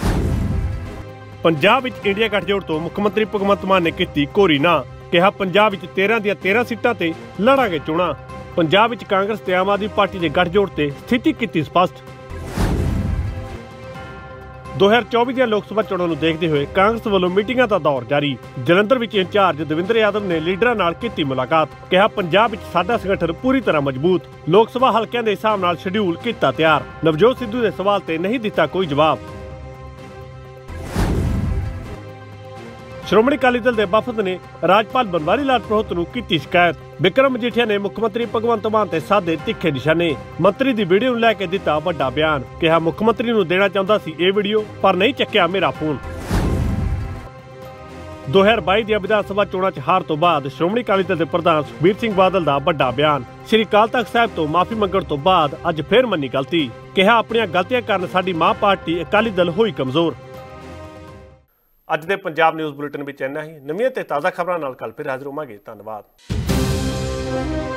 ਪੰਜਾਬ ਵਿੱਚ ਇੰਡੀਆ ਗੱਠਜੋੜ ਤੋਂ ਮੁੱਖ ਮੰਤਰੀ ਭਗਵੰਤ ਮਾਨ ਨੇ ਕੀਤੀ ਕੋਰੀ ਨਾ, ਕਿਹਾ ਪੰਜਾਬ ਵਿੱਚ तेरह ਦੀਆਂ तेरह ਸੀਟਾਂ ਤੇ ਲੜਾਂਗੇ ਚੋਣਾਂ। ਪੰਜਾਬ ਵਿੱਚ ਕਾਂਗਰਸ ਤੇ ਆਮ ਆਦਮੀ ਪਾਰਟੀ ਦੇ ਗੱਠਜੋੜ ਤੇ ਸਥਿਤੀ ਕੀਤੀ ਸਪਸ਼ਟ। दो हज़ार चौबीस ਦੀਆਂ ਲੋਕ ਸਭਾ ਚੋਣਾਂ ਨੂੰ ਦੇਖਦੇ ਹੋਏ ਕਾਂਗਰਸ ਵੱਲੋਂ ਮੀਟਿੰਗਾਂ ਦਾ ਦੌਰ ਜਾਰੀ। ਜਲੰਧਰ ਵਿੱਚ ਇੰਚਾਰਜ ਦਵਿੰਦਰ ਯਾਦਵ ਨੇ ਲੀਡਰਾਂ ਨਾਲ ਕੀਤੀ ਮੁਲਾਕਾਤ, ਕਿਹਾ ਪੰਜਾਬ ਵਿੱਚ ਸਾਡਾ ਸੰਗਠਨ ਪੂਰੀ ਤਰ੍ਹਾਂ ਮਜ਼ਬੂਤ। ਲੋਕ ਸਭਾ ਹਲਕਿਆਂ ਦੇ ਹਿਸਾਬ ਨਾਲ ਸ਼ਡਿਊਲ ਕੀਤਾ ਤਿਆਰ। ਨਵਜੋਤ ਸਿੱਧੂ ਦੇ ਸਵਾਲ ਤੇ ਨਹੀਂ ਦਿੱਤਾ ਕੋਈ ਜਵਾਬ। ਸ਼੍ਰੋਮਣੀ ਅਕਾਲੀ ਦਲ ਦੇ ਵਫਦ ਨੇ ਰਾਜਪਾਲ ਬਨਵਾਰੀ ਲਾਲ ਪੁਰੋਹਿਤ ਨੂੰ ਕੀਤੀ ਸ਼ਿਕਾਇਤ। ਵਿਕਰਮ ਮਜੀਠੀਆ ਨੇ ਮੁੱਖ ਮੰਤਰੀ ਭਗਵੰਤ ਮਾਨ ਤੇ ਸਾਧੇ ਤਿੱਖੇ ਨਿਸ਼ਾਨੇ। ਮੰਤਰੀ ਦੀ ਵੀਡੀਓ ਨੂੰ ਲੈ ਕੇ ਦਿੱਤਾ ਵੱਡਾ ਬਿਆਨ, ਕਿਹਾ ਮੁੱਖ ਮੰਤਰੀ ਨੂੰ ਦੇਣਾ ਚਾਹੁੰਦਾ ਸੀ ਇਹ ਵੀਡੀਓ, ਪਰ ਨਹੀਂ ਚੱਕਿਆ ਮੇਰਾ ਫੋਨ। दो हज़ार बाईस ਦੀਆਂ ਵਿਧਾਨ ਸਭਾ ਚੋਣਾਂ 'ਚ ਹਾਰ ਤੋਂ ਬਾਅਦ ਸ਼੍ਰੋਮਣੀ ਅਕਾਲੀ ਦਲ ਦੇ ਪ੍ਰਧਾਨ ਸੁਖਬੀਰ ਸਿੰਘ ਬਾਦਲ ਦਾ ਵੱਡਾ ਬਿਆਨ। ਸ੍ਰੀ ਅਕਾਲ ਤਖ਼ਤ ਸਾਹਿਬ ਤੋਂ ਮਾਫੀ ਮੰਗਣ ਤੋਂ ਬਾਅਦ ਅੱਜ ਫੇਰ ਮੰਨੀ ਗਲਤੀ, ਕਿਹਾ ਆਪਣੀਆਂ ਗਲਤੀਆਂ ਕਾਰਨ ਸਾਡੀ ਮਾਂ ਪਾਰਟੀ ਅਕਾਲੀ ਦਲ ਹੋਈ ਕਮਜ਼ੋਰ। ਅੱਜ ਦੇ ਪੰਜਾਬ ਨਿਊਜ਼ ਬੁਲੇਟਿਨ ਵਿੱਚ ਇੰਨਾ ਹੀ। ਨਵੀਆਂ ਤੇ ਤਾਜ਼ਾ ਖਬਰਾਂ ਨਾਲ ਕੱਲ ਫਿਰ ਹਾਜ਼ਰ ਹੋਵਾਂਗੇ। ਧੰਨਵਾਦ।